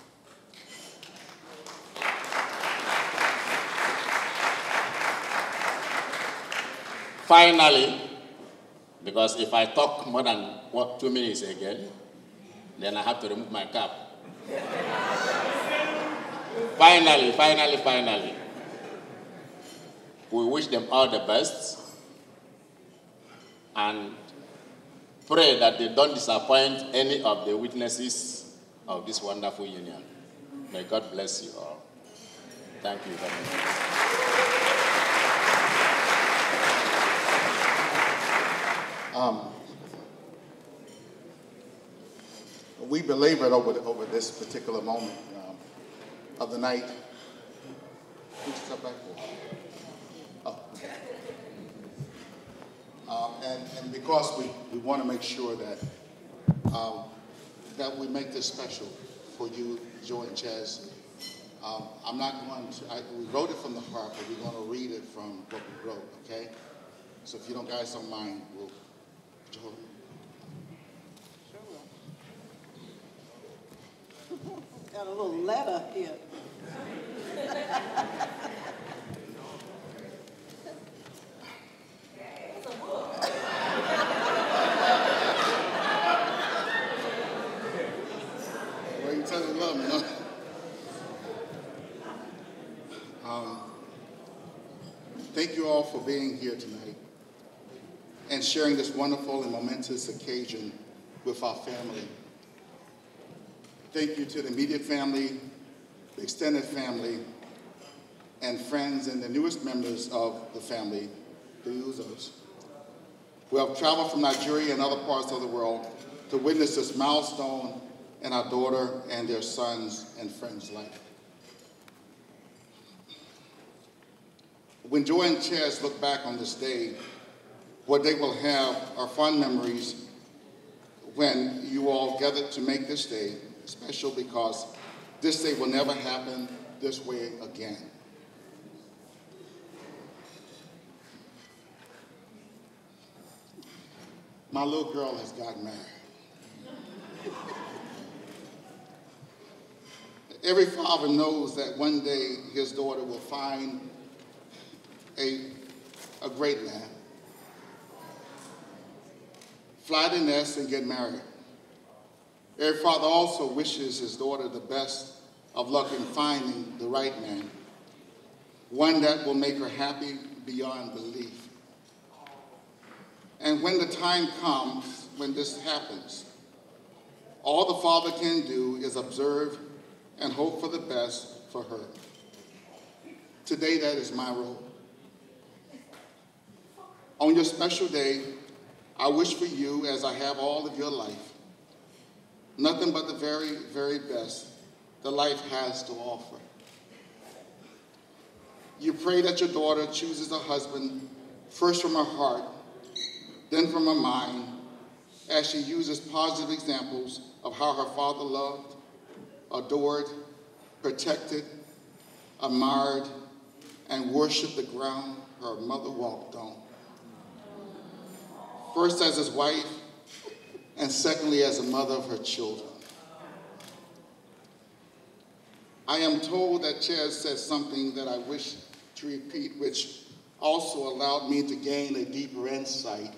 Finally, because if I talk more than what, two minutes again, then I have to remove my cap. Finally, finally, finally, we wish them all the best and pray that they don't disappoint any of the witnesses of this wonderful union. May God bless you all. Thank you very much. Um, we belabored over, the, over this particular moment um, of the night. Who's step back there? Oh. Um, and, and because we, we want to make sure that um, that we make this special for you, Joi and Chez. Um, I'm not going to, I, we wrote it from the heart, but we're going to read it from what we wrote, okay? So if you don't guys don't mind, we'll, Joi. Sure will. Got a little letter here. Well, you tell you love me, huh? Um, thank you all for being here tonight and sharing this wonderful and momentous occasion with our family. Thank you to the immediate family, the extended family, and friends and the newest members of the family, the Uzos, who have traveled from Nigeria and other parts of the world to witness this milestone in our daughter and their sons and friends' life. When Joi and Chez look back on this day, what they will have are fond memories when you all gathered to make this day special, because this day will never happen this way again. My little girl has gotten married. Every father knows that one day his daughter will find a, a great man, fly the nest, and get married. Every father also wishes his daughter the best of luck in finding the right man, one that will make her happy beyond belief. And when the time comes, when this happens, all the father can do is observe and hope for the best for her. Today, that is my role. On your special day, I wish for you, as I have all of your life, nothing but the very, very best that life has to offer. You pray that your daughter chooses a husband first from her heart, then from her mind, as she uses positive examples of how her father loved, adored, protected, admired, and worshiped the ground her mother walked on. First as his wife, and secondly as a mother of her children. I am told that Chez said something that I wish to repeat, which also allowed me to gain a deeper insight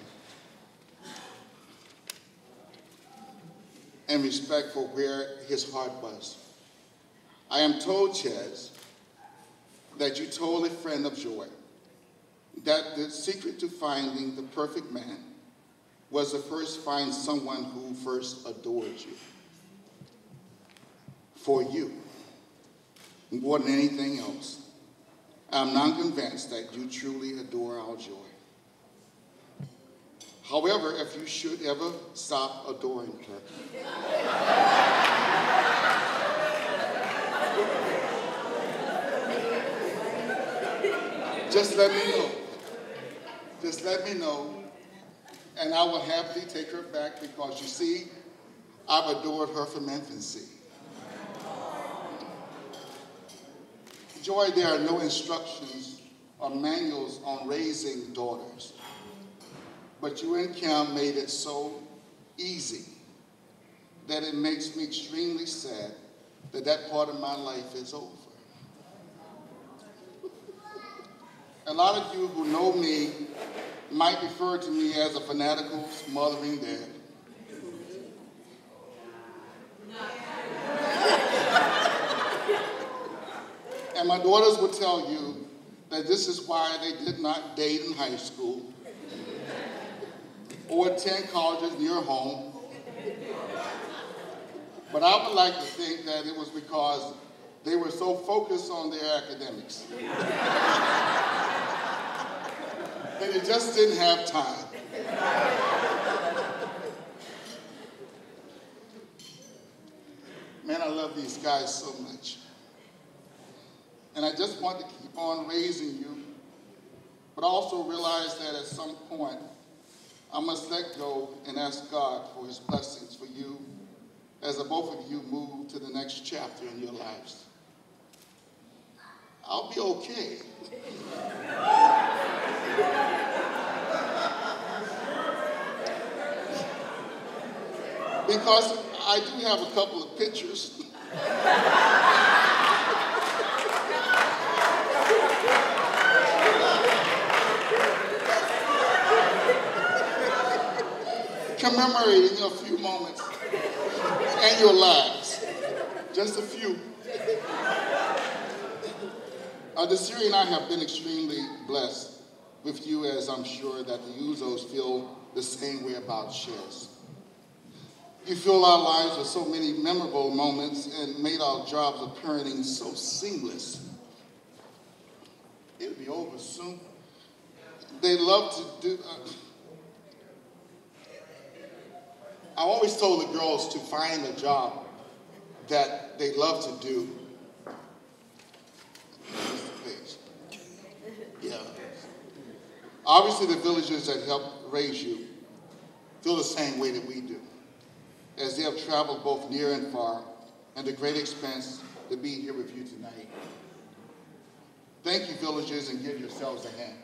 and respect for where his heart was. I am told, Chez, that you told a friend of Joi that the secret to finding the perfect man was to first find someone who first adored you. For you, more than anything else, I'm not convinced that you truly adore our Joi. However, if you should ever stop adoring her, just let me know. Just let me know, and I will happily take her back because, you see, I've adored her from infancy. Joi, there are no instructions or manuals on raising daughters, but you and Kim made it so easy that it makes me extremely sad that that part of my life is over. A lot of you who know me might refer to me as a fanatical, smothering dad. And my daughters will tell you that this is why they did not date in high school or attend colleges near home. But I would like to think that it was because they were so focused on their academics that they just didn't have time. Man, I love these guys so much. And I just want to keep on raising you, but also realize that at some point, I must let go and ask God for his blessings for you as the both of you move to the next chapter in your lives. I'll be okay. Because I do have a couple of pictures. Commemorating a few moments in your lives, just a few. Uh, Desiree and I have been extremely blessed with you, as I'm sure that the Uzos feel the same way about Chez. You filled our lives with so many memorable moments and made our jobs of parenting so seamless. It'll be over soon. They love to do... Uh, I always told the girls to find a job that they love to do. Yeah. Obviously, the villagers that helped raise you feel the same way that we do, as they have traveled both near and far and the great expense to be here with you tonight. Thank you, villagers, and give yourselves a hand.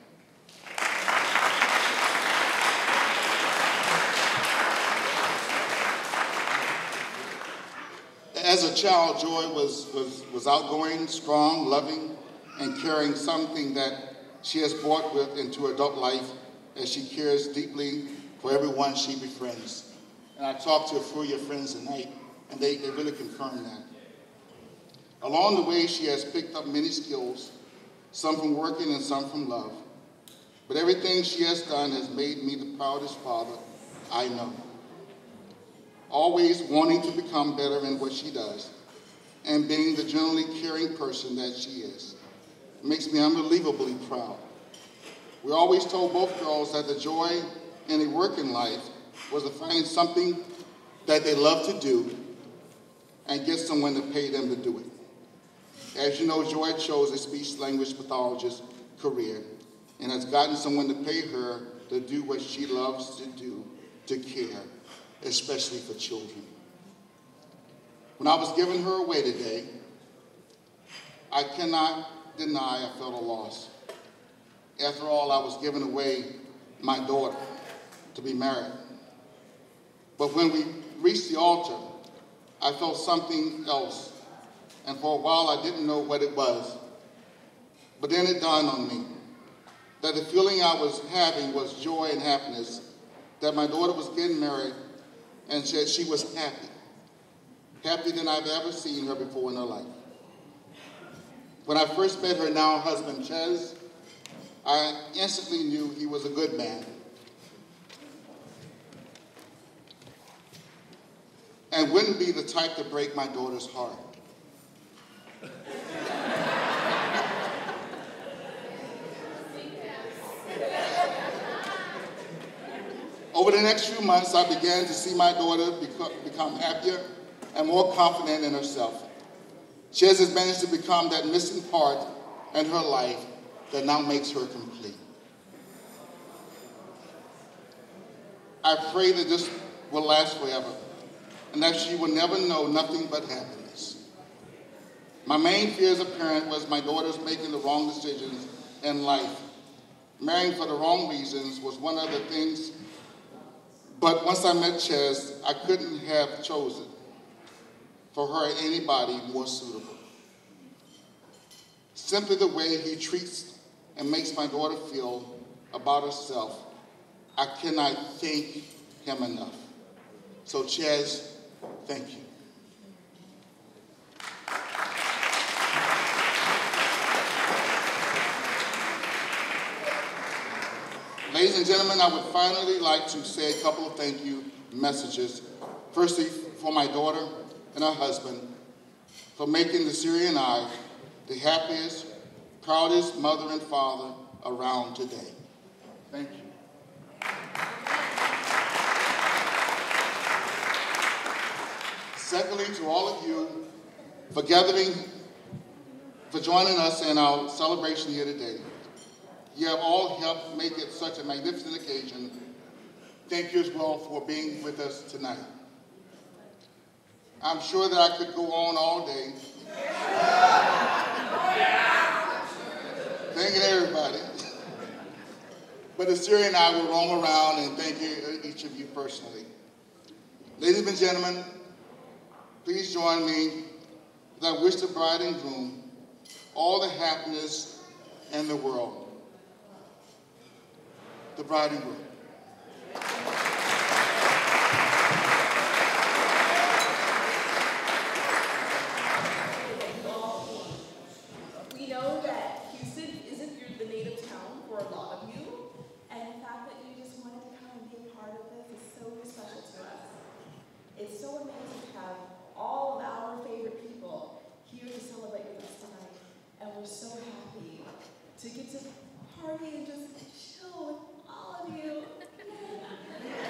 As a child, Joy was, was, was outgoing, strong, loving, and caring, something that she has brought with into adult life as she cares deeply for everyone she befriends. And I talked to a few of your friends tonight, and they, they really confirm that. Along the way, she has picked up many skills, some from working and some from love. But everything she has done has made me the proudest father I know. Always wanting to become better in what she does, and being the genuinely caring person that she is. It makes me unbelievably proud. We always told both girls that the joy in a working life was to find something that they love to do and get someone to pay them to do it. As you know, Joy chose a speech-language pathologist career and has gotten someone to pay her to do what she loves to do, to care, especially for children. When I was giving her away today, I cannot deny I felt a loss. After all, I was giving away my daughter to be married. But when we reached the altar, I felt something else. And for a while, I didn't know what it was. But then it dawned on me that the feeling I was having was joy and happiness, that my daughter was getting married and said she was happy, happier than I've ever seen her before in her life. When I first met her now husband, Chez, I instantly knew he was a good man. And wouldn't be the type to break my daughter's heart. Over the next few months, I began to see my daughter become happier and more confident in herself. Chez has managed to become that missing part in her life that now makes her complete. I pray that this will last forever and that she will never know nothing but happiness. My main fear as a parent was my daughter's making the wrong decisions in life. Marrying for the wrong reasons was one of the things. But once I met Chez, I couldn't have chosen for her anybody more suitable. Simply the way he treats and makes my daughter feel about herself, I cannot thank him enough. So Chez, thank you. Ladies and gentlemen, I would finally like to say a couple of thank you messages. Firstly, for my daughter and her husband, for making the Syrian and I the happiest, proudest mother and father around today. Thank you. Secondly, to all of you for gathering, for joining us in our celebration here today. You have all helped make it such a magnificent occasion. Thank you as well for being with us tonight. I'm sure that I could go on all day. Thanking everybody. But the Syrian and I will roam around and thank you, each of you personally. Ladies and gentlemen, please join me as I wish the bride and groom all the happiness in the world. The bride and groom. We know that Houston isn't the native town for a lot of you, and the fact that you just wanted to come and be a part of this is so special to us. It's so amazing to have all of our favorite people here to celebrate with us tonight, and we're so happy to get to party and just chill with all of you.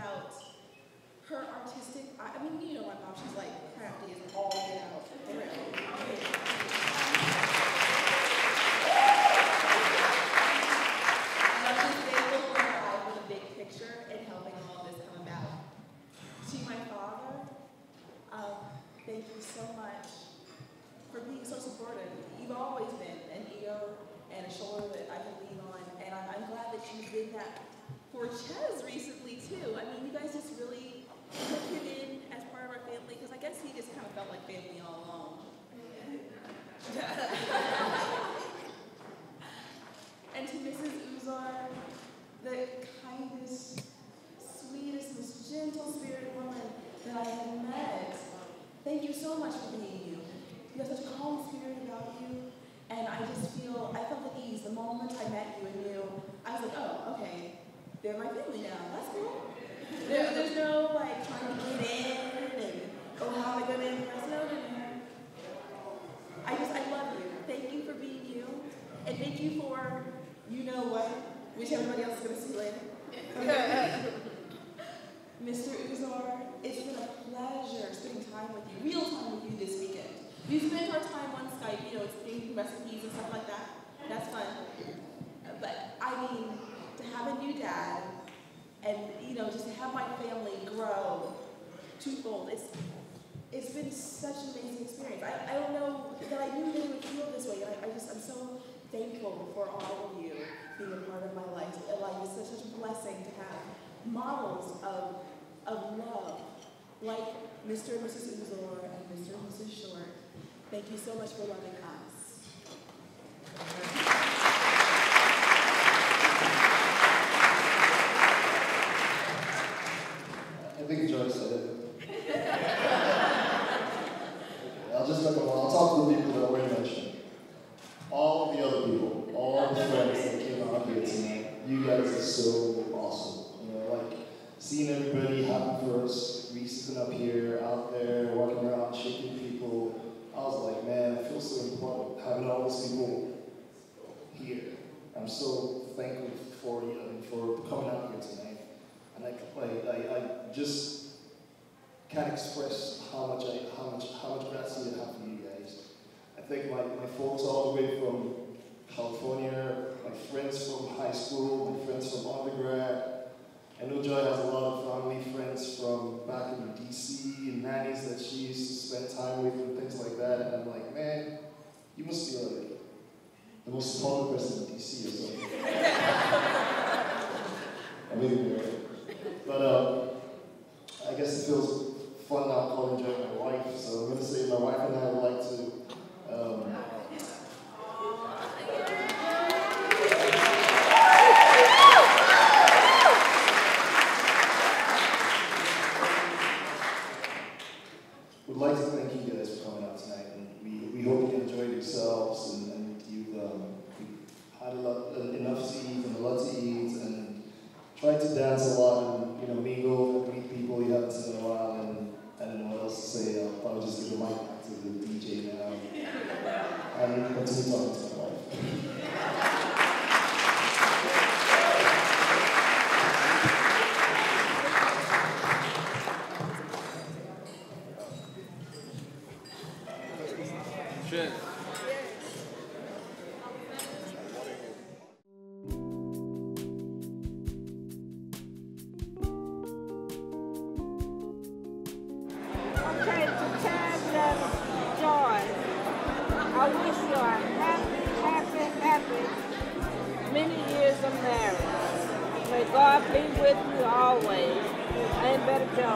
out her artistic, I, I mean, you know my mom, she's like crafty as all get out. For real. And I'm just thankful for her eye for the big picture and helping all of this come about. To my father, um, thank you so much for being so supportive. You've always been an ear and a shoulder that I can lean on, and I'm, I'm glad that you did that for Chez recently too. I mean, you guys just really took him in as part of our family, because I guess he just kind of felt like family all along. And to Missus Uzar, the kindest, sweetest, most gentle-spirited woman that I have met. Thank you so much for being you. You have such a calm spirit about you, and I just feel, I felt at ease the moment I met you and knew, I was like, oh, okay, they're my family now, that's cool. There, there's no like trying to get in and, oh, how am I going to impress? No, no, no. I just, I love you. Thank you for being you, and thank you for, you know what, which everybody else is going to see later. Mister Uzar, it's been a pleasure spending time with you, real time with you this weekend. We spent our time on Skype, you know, exchanging recipes and stuff like that. That's fun. But I mean, to have a new dad and, you know, just to have my family grow twofold, it's it's been such an amazing experience. I, I don't know that I knew that it would feel this way. I, I just, I'm so thankful for all of you being a part of my life. Like, it's such, such a blessing to have models of, of love, like Mister and Missus Uzor and Mister and Missus Short. Thank you so much for loving us. I think Joi said it. I'll just look, I'll talk to the people that were mentioned. All the other people, all the friends that came out here tonight, you guys are so awesome. You know, like seeing everybody happy for us, we sitting up here, out there, walking around, shaking people. I was like, man, I feel so important having all those people here. I'm so thankful for you and for coming out here tonight. And I, like, I, I just can't express how much I, how much, how much gratitude I have for you guys. I think my, my folks all the way from California, my friends from high school, my friends from undergrad. I know Joi has a lot of family friends from back in D C and nannies that she used to spend time with and things like that. And I'm like, man, you must be like the most important person in D C or something. I mean, but uh, I guess it feels fun now calling Joi my wife. So I'm going to say my wife and I would like to. Um, We'd like to thank you guys for coming out tonight, and we, we hope you enjoyed yourselves and, and you've um, had a lot, uh, enough to eat and a lot to eat, and tried to dance a lot and you know mingle and meet people you haven't seen in a while. And I don't know what else to say. I'll probably just give the mic back to the D J now and continue talking to my wife. Okay, to Chez and Joi, I wish you a happy, happy, happy many years of marriage. May God be with you always. Ain't better, Joe.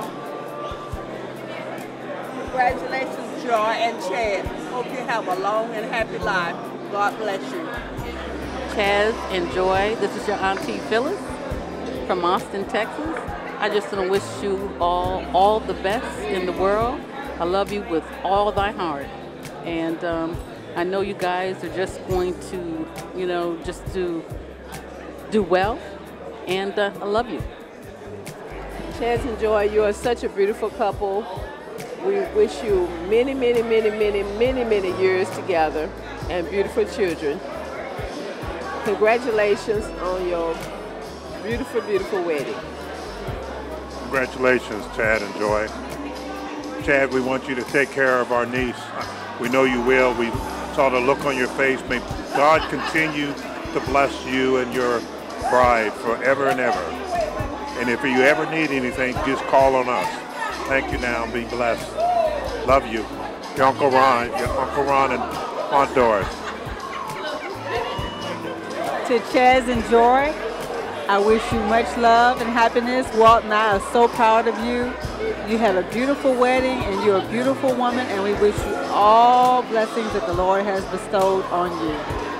Congratulations, Joi and Chez. Hope you have a long and happy life. God bless you. Chez and Joi, this is your Auntie Phyllis from Austin, Texas. I just want to wish you all all the best in the world. I love you with all thy heart. And um, I know you guys are just going to, you know, just do, do well. And uh, I love you. Chez and Joi, you are such a beautiful couple. We wish you many, many, many, many, many, many years together and beautiful children. Congratulations on your beautiful, beautiful wedding. Congratulations, Chad and Joy. Chad, we want you to take care of our niece. We know you will. We saw the look on your face. May God continue to bless you and your bride forever and ever. And if you ever need anything, just call on us. Thank you now. Be blessed. Love you. Your Uncle Ron, your Uncle Ron and Aunt Doris. To Chez and Joy, I wish you much love and happiness. Walt and I are so proud of you. You have a beautiful wedding and you're a beautiful woman, and we wish you all blessings that the Lord has bestowed on you.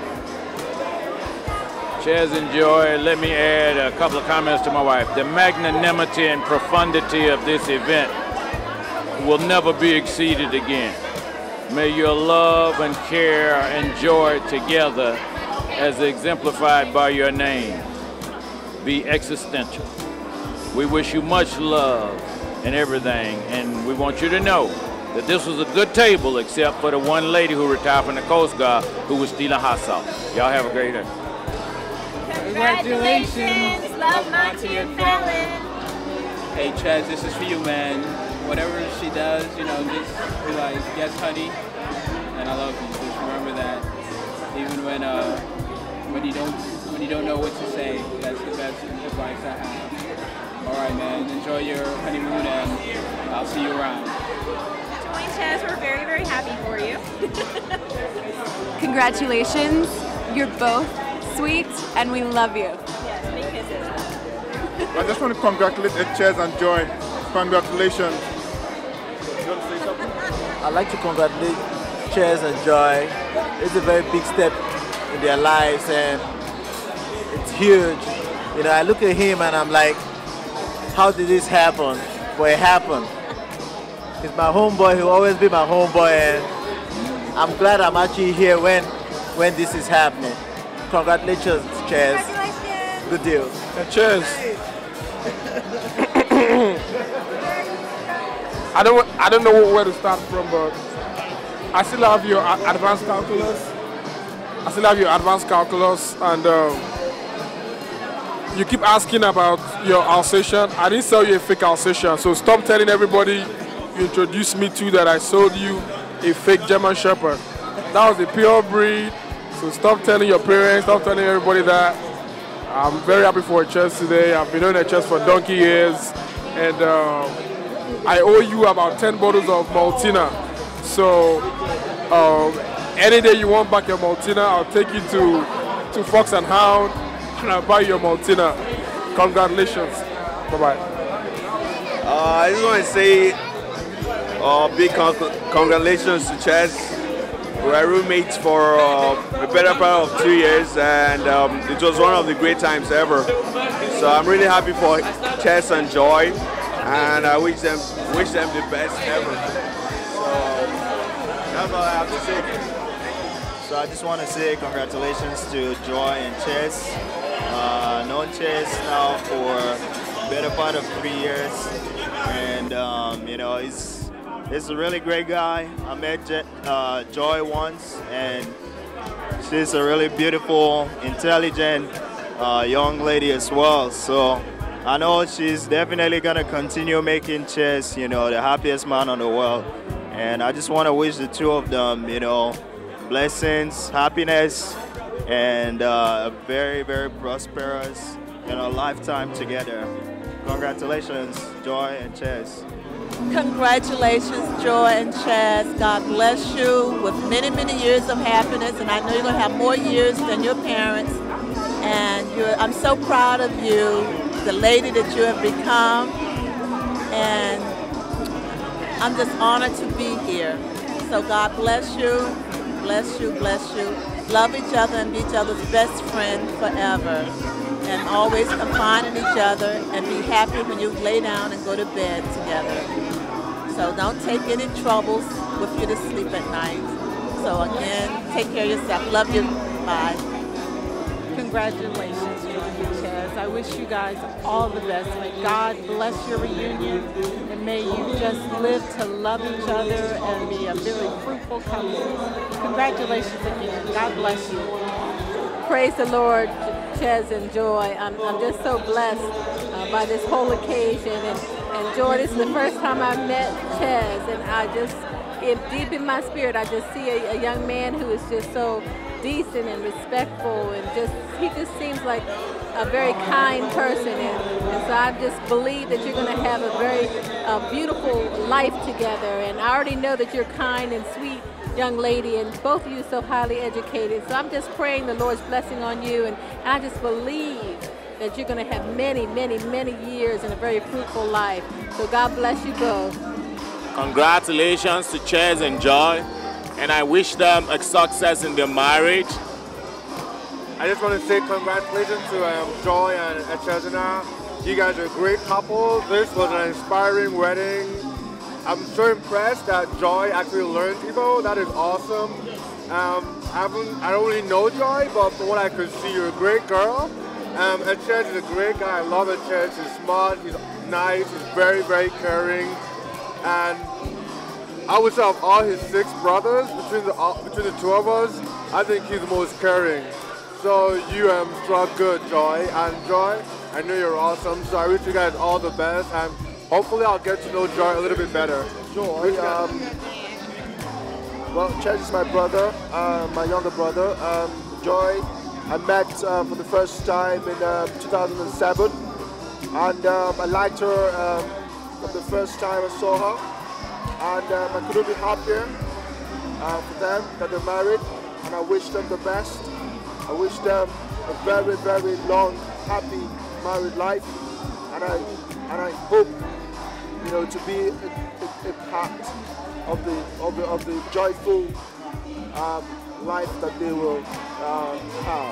Chez and Joy, let me add a couple of comments to my wife. The magnanimity and profundity of this event will never be exceeded again. May your love and care and joy together, as exemplified by your name, be existential. We wish you much love and everything, and we want you to know that this was a good table, except for the one lady who retired from the Coast Guard who was stealing hot sauce. Y'all have a great day. Congratulations, love Monty and Fallon. Hey Chez, this is for you, man. Whatever she does, you know, just be like, yes, honey, and I love you. Just remember that, even when uh, when you don't when you don't know what to say, that's the best advice I have. All right, man. Enjoy your honeymoon, and I'll see you around. Joi and Chez, we're very, very happy for you. Congratulations. You're both sweet, and we love you. Yes, big kisses. I just want to congratulate Chez and Joy. Congratulations. You want to say something? I'd like to congratulate Chez and Joy. It's a very big step in their lives, and it's huge. You know, I look at him and I'm like, how did this happen? But it happened. He's my homeboy. He'll always be my homeboy, and I'm glad I'm actually here when when this is happening. Congratulations, Chez. Congratulations. Good deal. And Chez. I don't I don't know where to start from, but I still have your advanced calculus. I still have your advanced calculus, and um, you keep asking about your Alsatian. I didn't sell you a fake Alsatian, so stop telling everybody you introduced me to that I sold you a fake German Shepherd. That was a pure breed, so stop telling your parents, stop telling everybody that. I'm very happy for Chez today. I've been doing Chez for donkey years, and uh, I owe you about ten bottles of Maltina. So um, any day you want back your Maltina, I'll take you to, to Fox and Hound, and I'll buy your Maltina. Congratulations. Bye-bye. Uh, I just want to say uh, big con congratulations to Chez. We were roommates for uh, a better part of two years, and um, it was one of the great times ever. So I'm really happy for Chez and Joy, and I wish them wish them the best ever. So that's all I have to say. So I just want to say congratulations to Joy and Chez. Uh, known Chez now for a better part of three years, and um, you know he's. He's a really great guy. I met Je uh, Joy once, and she's a really beautiful, intelligent uh, young lady as well. So I know she's definitely gonna continue making Chez, you know, the happiest man on the world. And I just want to wish the two of them, you know, blessings, happiness, and uh, a very, very prosperous, you know, lifetime together. Congratulations, Joy and Chez. Congratulations, Joi and Chez. God bless you with many, many years of happiness, and I know you're going to have more years than your parents. And you're, I'm so proud of you, the lady that you have become, and I'm just honored to be here. So God bless you, bless you, bless you. Love each other and be each other's best friend forever. And always confide in each other and be happy when you lay down and go to bed together. So don't take any troubles with you to sleep at night. So again, take care of yourself. Love you. Bye. Congratulations, Joi and Chez. I wish you guys all the best. May God bless your reunion, and may you just live to love each other and be a very fruitful couple. Congratulations again. God bless you. Praise the Lord, Chez and Joy. I'm, I'm just so blessed uh, by this whole occasion, and Joy. This is the first time I've met Chez, and I just, if deep in my spirit, I just see a, a young man who is just so decent and respectful, and just he just seems like a very kind person, and, and so I just believe that you're going to have a very uh, beautiful life together. And I already know that you're kind and sweet young lady, and both of you so highly educated. So I'm just praying the Lord's blessing on you, and I just believe that you're going to have many, many, many years and a very fruitful life. So God bless you both. Congratulations to Chez and Joi, and I wish them a success in their marriage. I just want to say congratulations to um, Joi and Chez. You guys are a great couple. This was an inspiring wedding. I'm so impressed that Joi actually learned people. That is awesome. Um, I, haven't, I don't really know Joi, but from what I could see, you're a great girl. Um, and Chez is a great guy. I love it, Chez. He's smart, he's nice, he's very, very caring. And I would say of all his six brothers, between the, uh, between the two of us, I think he's the most caring. So you um, struck good, Joi. And Joi, I know you're awesome, so I wish you guys all the best. And hopefully I'll get to know Joi a little bit better. Joi, um, well, Chez is my brother, uh, my younger brother. Um, Joi, I met uh, for the first time in uh, two thousand seven, and um, I liked her um, from the first time I saw her, and um, I couldn't be happier uh, for them that they're married, and I wish them the best. I wish them a very, very long, happy married life, and I and I hope, you know, to be a, a, a part of the of the of the joyful um, life that they will uh, have.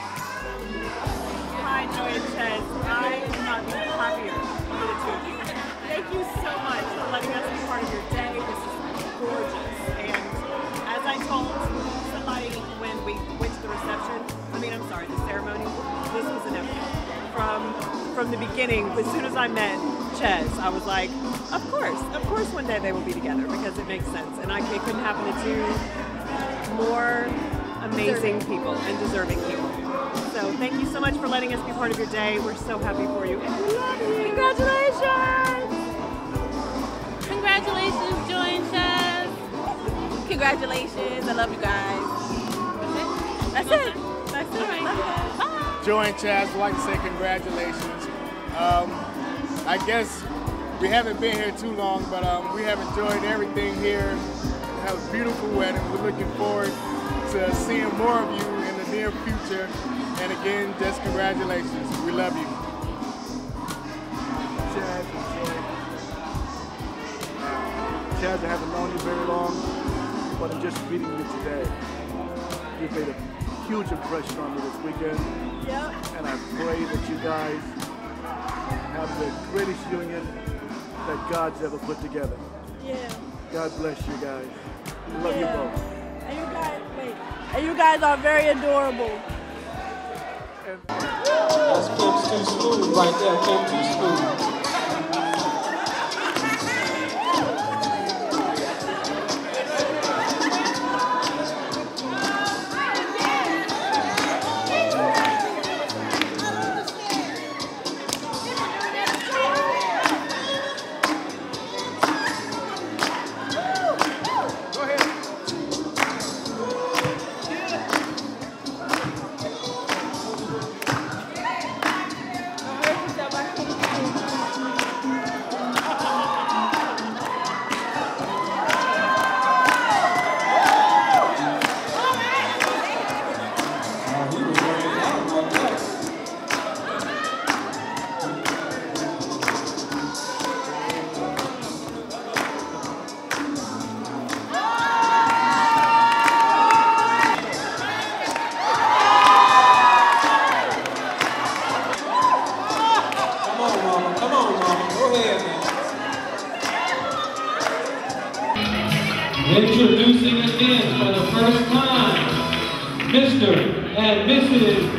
Hi, Joi and Chez. I could not be happier for the two of you. Thank you so much for letting us be part of your day. This is gorgeous. And as I told somebody when we went to the reception, I mean, I'm sorry, the ceremony, this was inevitable. From from the beginning, as soon as I met Chez, I was like, of course, of course one day they will be together, because it makes sense. And I, it couldn't happen to two more amazing people and deserving people. So thank you so much for letting us be part of your day. We're so happy for you. And we love you. Congratulations! Congratulations, Joi and Chez. Congratulations. I love you guys. That's it. That's it. Right. Love you guys. Bye. Joi and Chez, I'd like to say congratulations. Um, I guess we haven't been here too long, but um, we have enjoyed everything here. We have a beautiful wedding. We're looking forward to seeing more of you in the near future. And again, just congratulations. We love you. Chez, Chez, I haven't known you very long, but I'm just meeting you today. You've made a huge impression on me this weekend. Yep. And I pray that you guys have the greatest union that God's ever put together. Yeah. God bless you guys. We love yeah. you both. And you guys, wait. And you guys are very adorable. That's Kim's too smooth right there. Kim too smooth. Introducing again for the first time, Mister and Missus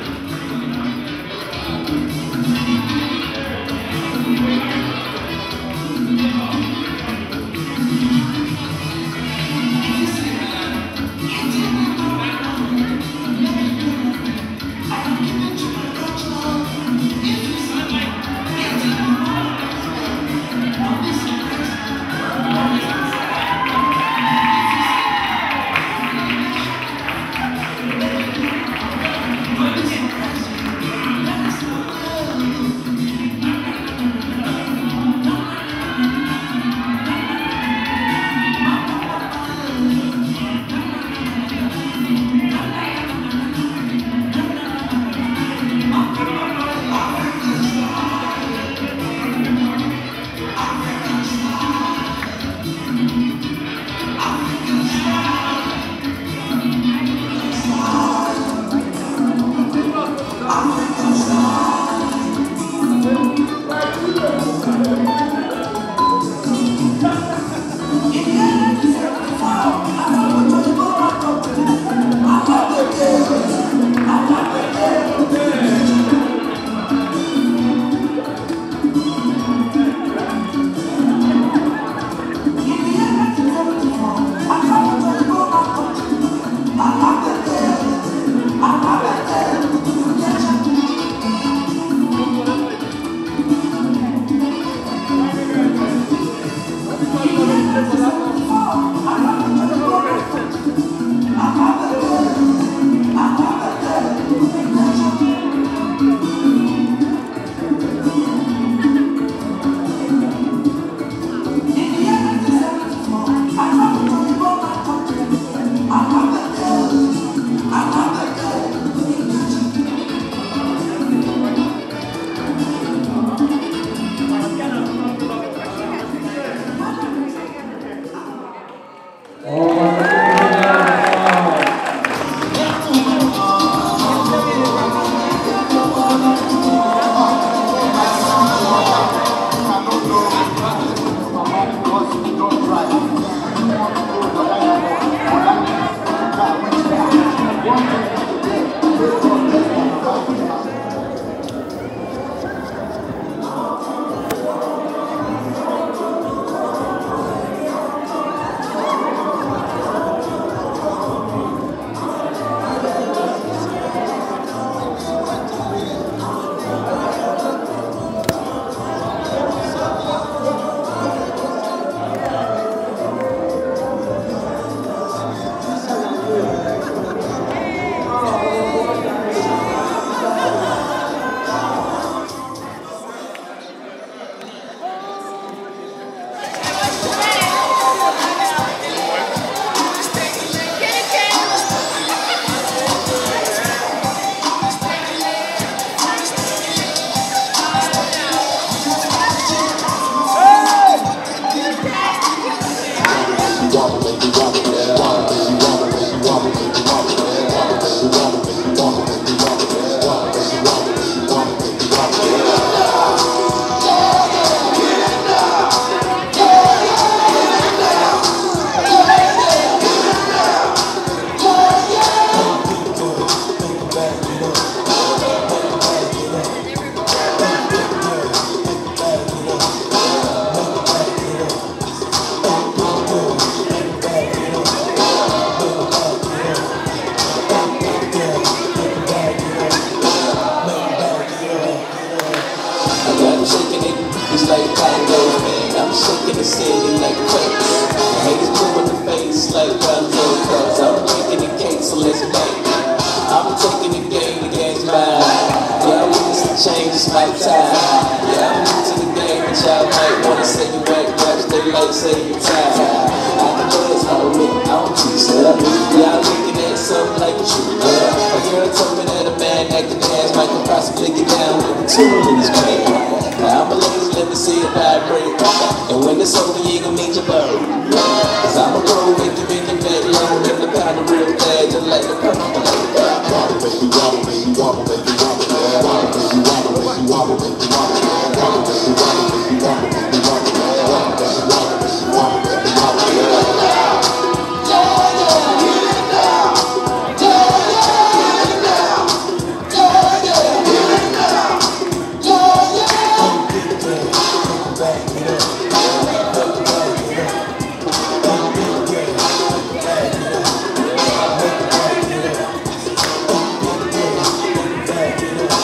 tune in this play. Now I'm a lady, let me see it vibrate. And when it's over, you gon' need your bird. Cause I'm a roll with you, make you back low. And the pound of real bad, just like the purple. Wobble, baby, wobble, baby, wobble, baby, wobble. Wobble, baby, wobble, baby, wobble, baby, wobble. Wobble, baby, wobble, baby, wobble, baby, wobble. Wobble, baby, wobble, baby, wobble, baby, wobble. Yeah, yeah, hit it now. Yeah, yeah, hit it now. Yeah, yeah, hit it now. Yeah, yeah. Come get it, baby. Come back, get up. Come back, get up. Come get it, baby. Come back, get up. Come back, get up. Come get it, baby. Come back, get up.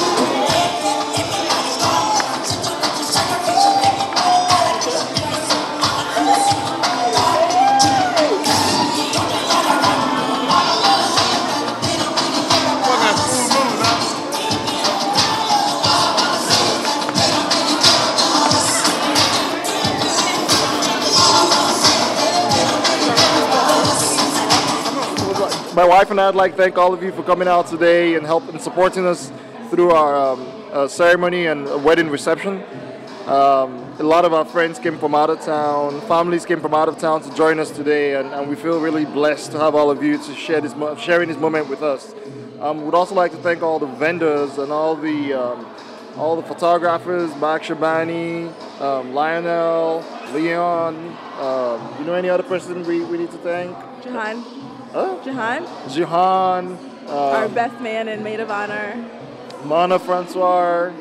My wife and I'd like to thank all of you for coming out today and helping supporting us through our um, uh, ceremony and wedding reception. Um, a lot of our friends came from out of town, families came from out of town to join us today, and, and we feel really blessed to have all of you to share this mo sharing this moment with us. Um, we'd also like to thank all the vendors and all the um, all the photographers, Mark Shabani, um, Lionel, Leon. Um, you know any other person we, we need to thank? Jahan. Huh? Jahan. Jahan. Um, Our best man and maid of honor. Mona Francois.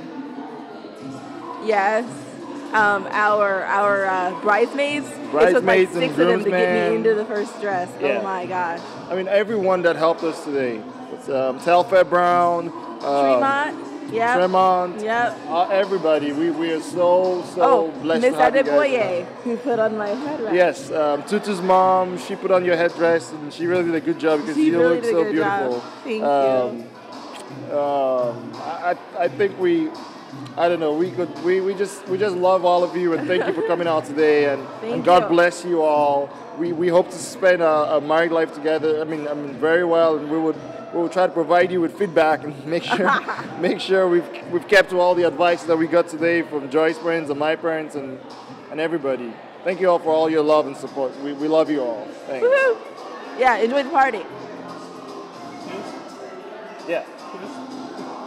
Yes. Um, our our uh, bridesmaids. Bridesmaids it took like six and of them to get groomsmen. me into the first dress. Yeah. Oh my gosh. I mean, everyone that helped us today. It's um, Telfair Brown. Um, Tremont. Yep. Tremont. Yep. Uh, everybody. We, we are so, so Oh, blessed Miss to have you guys. Adeboye, who put on my headdress. Yes, um, Tutu's mom, she put on your headdress and she really did a good job because She you really look did a so good beautiful. job. Thank um, you. Um, I, I think we, I don't know, we could, we, we just we just love all of you and thank you for coming out today and, Thank and God you. bless you all. We, we hope to spend a, a married life together. I mean, I mean very well, and we would we will try to provide you with feedback and make sure make sure we've we've kept to all the advice that we got today from Joy's parents and my parents and and everybody. Thank you all for all your love and support. We we love you all. Thanks. Woo-hoo. Yeah, enjoy the party. Yeah.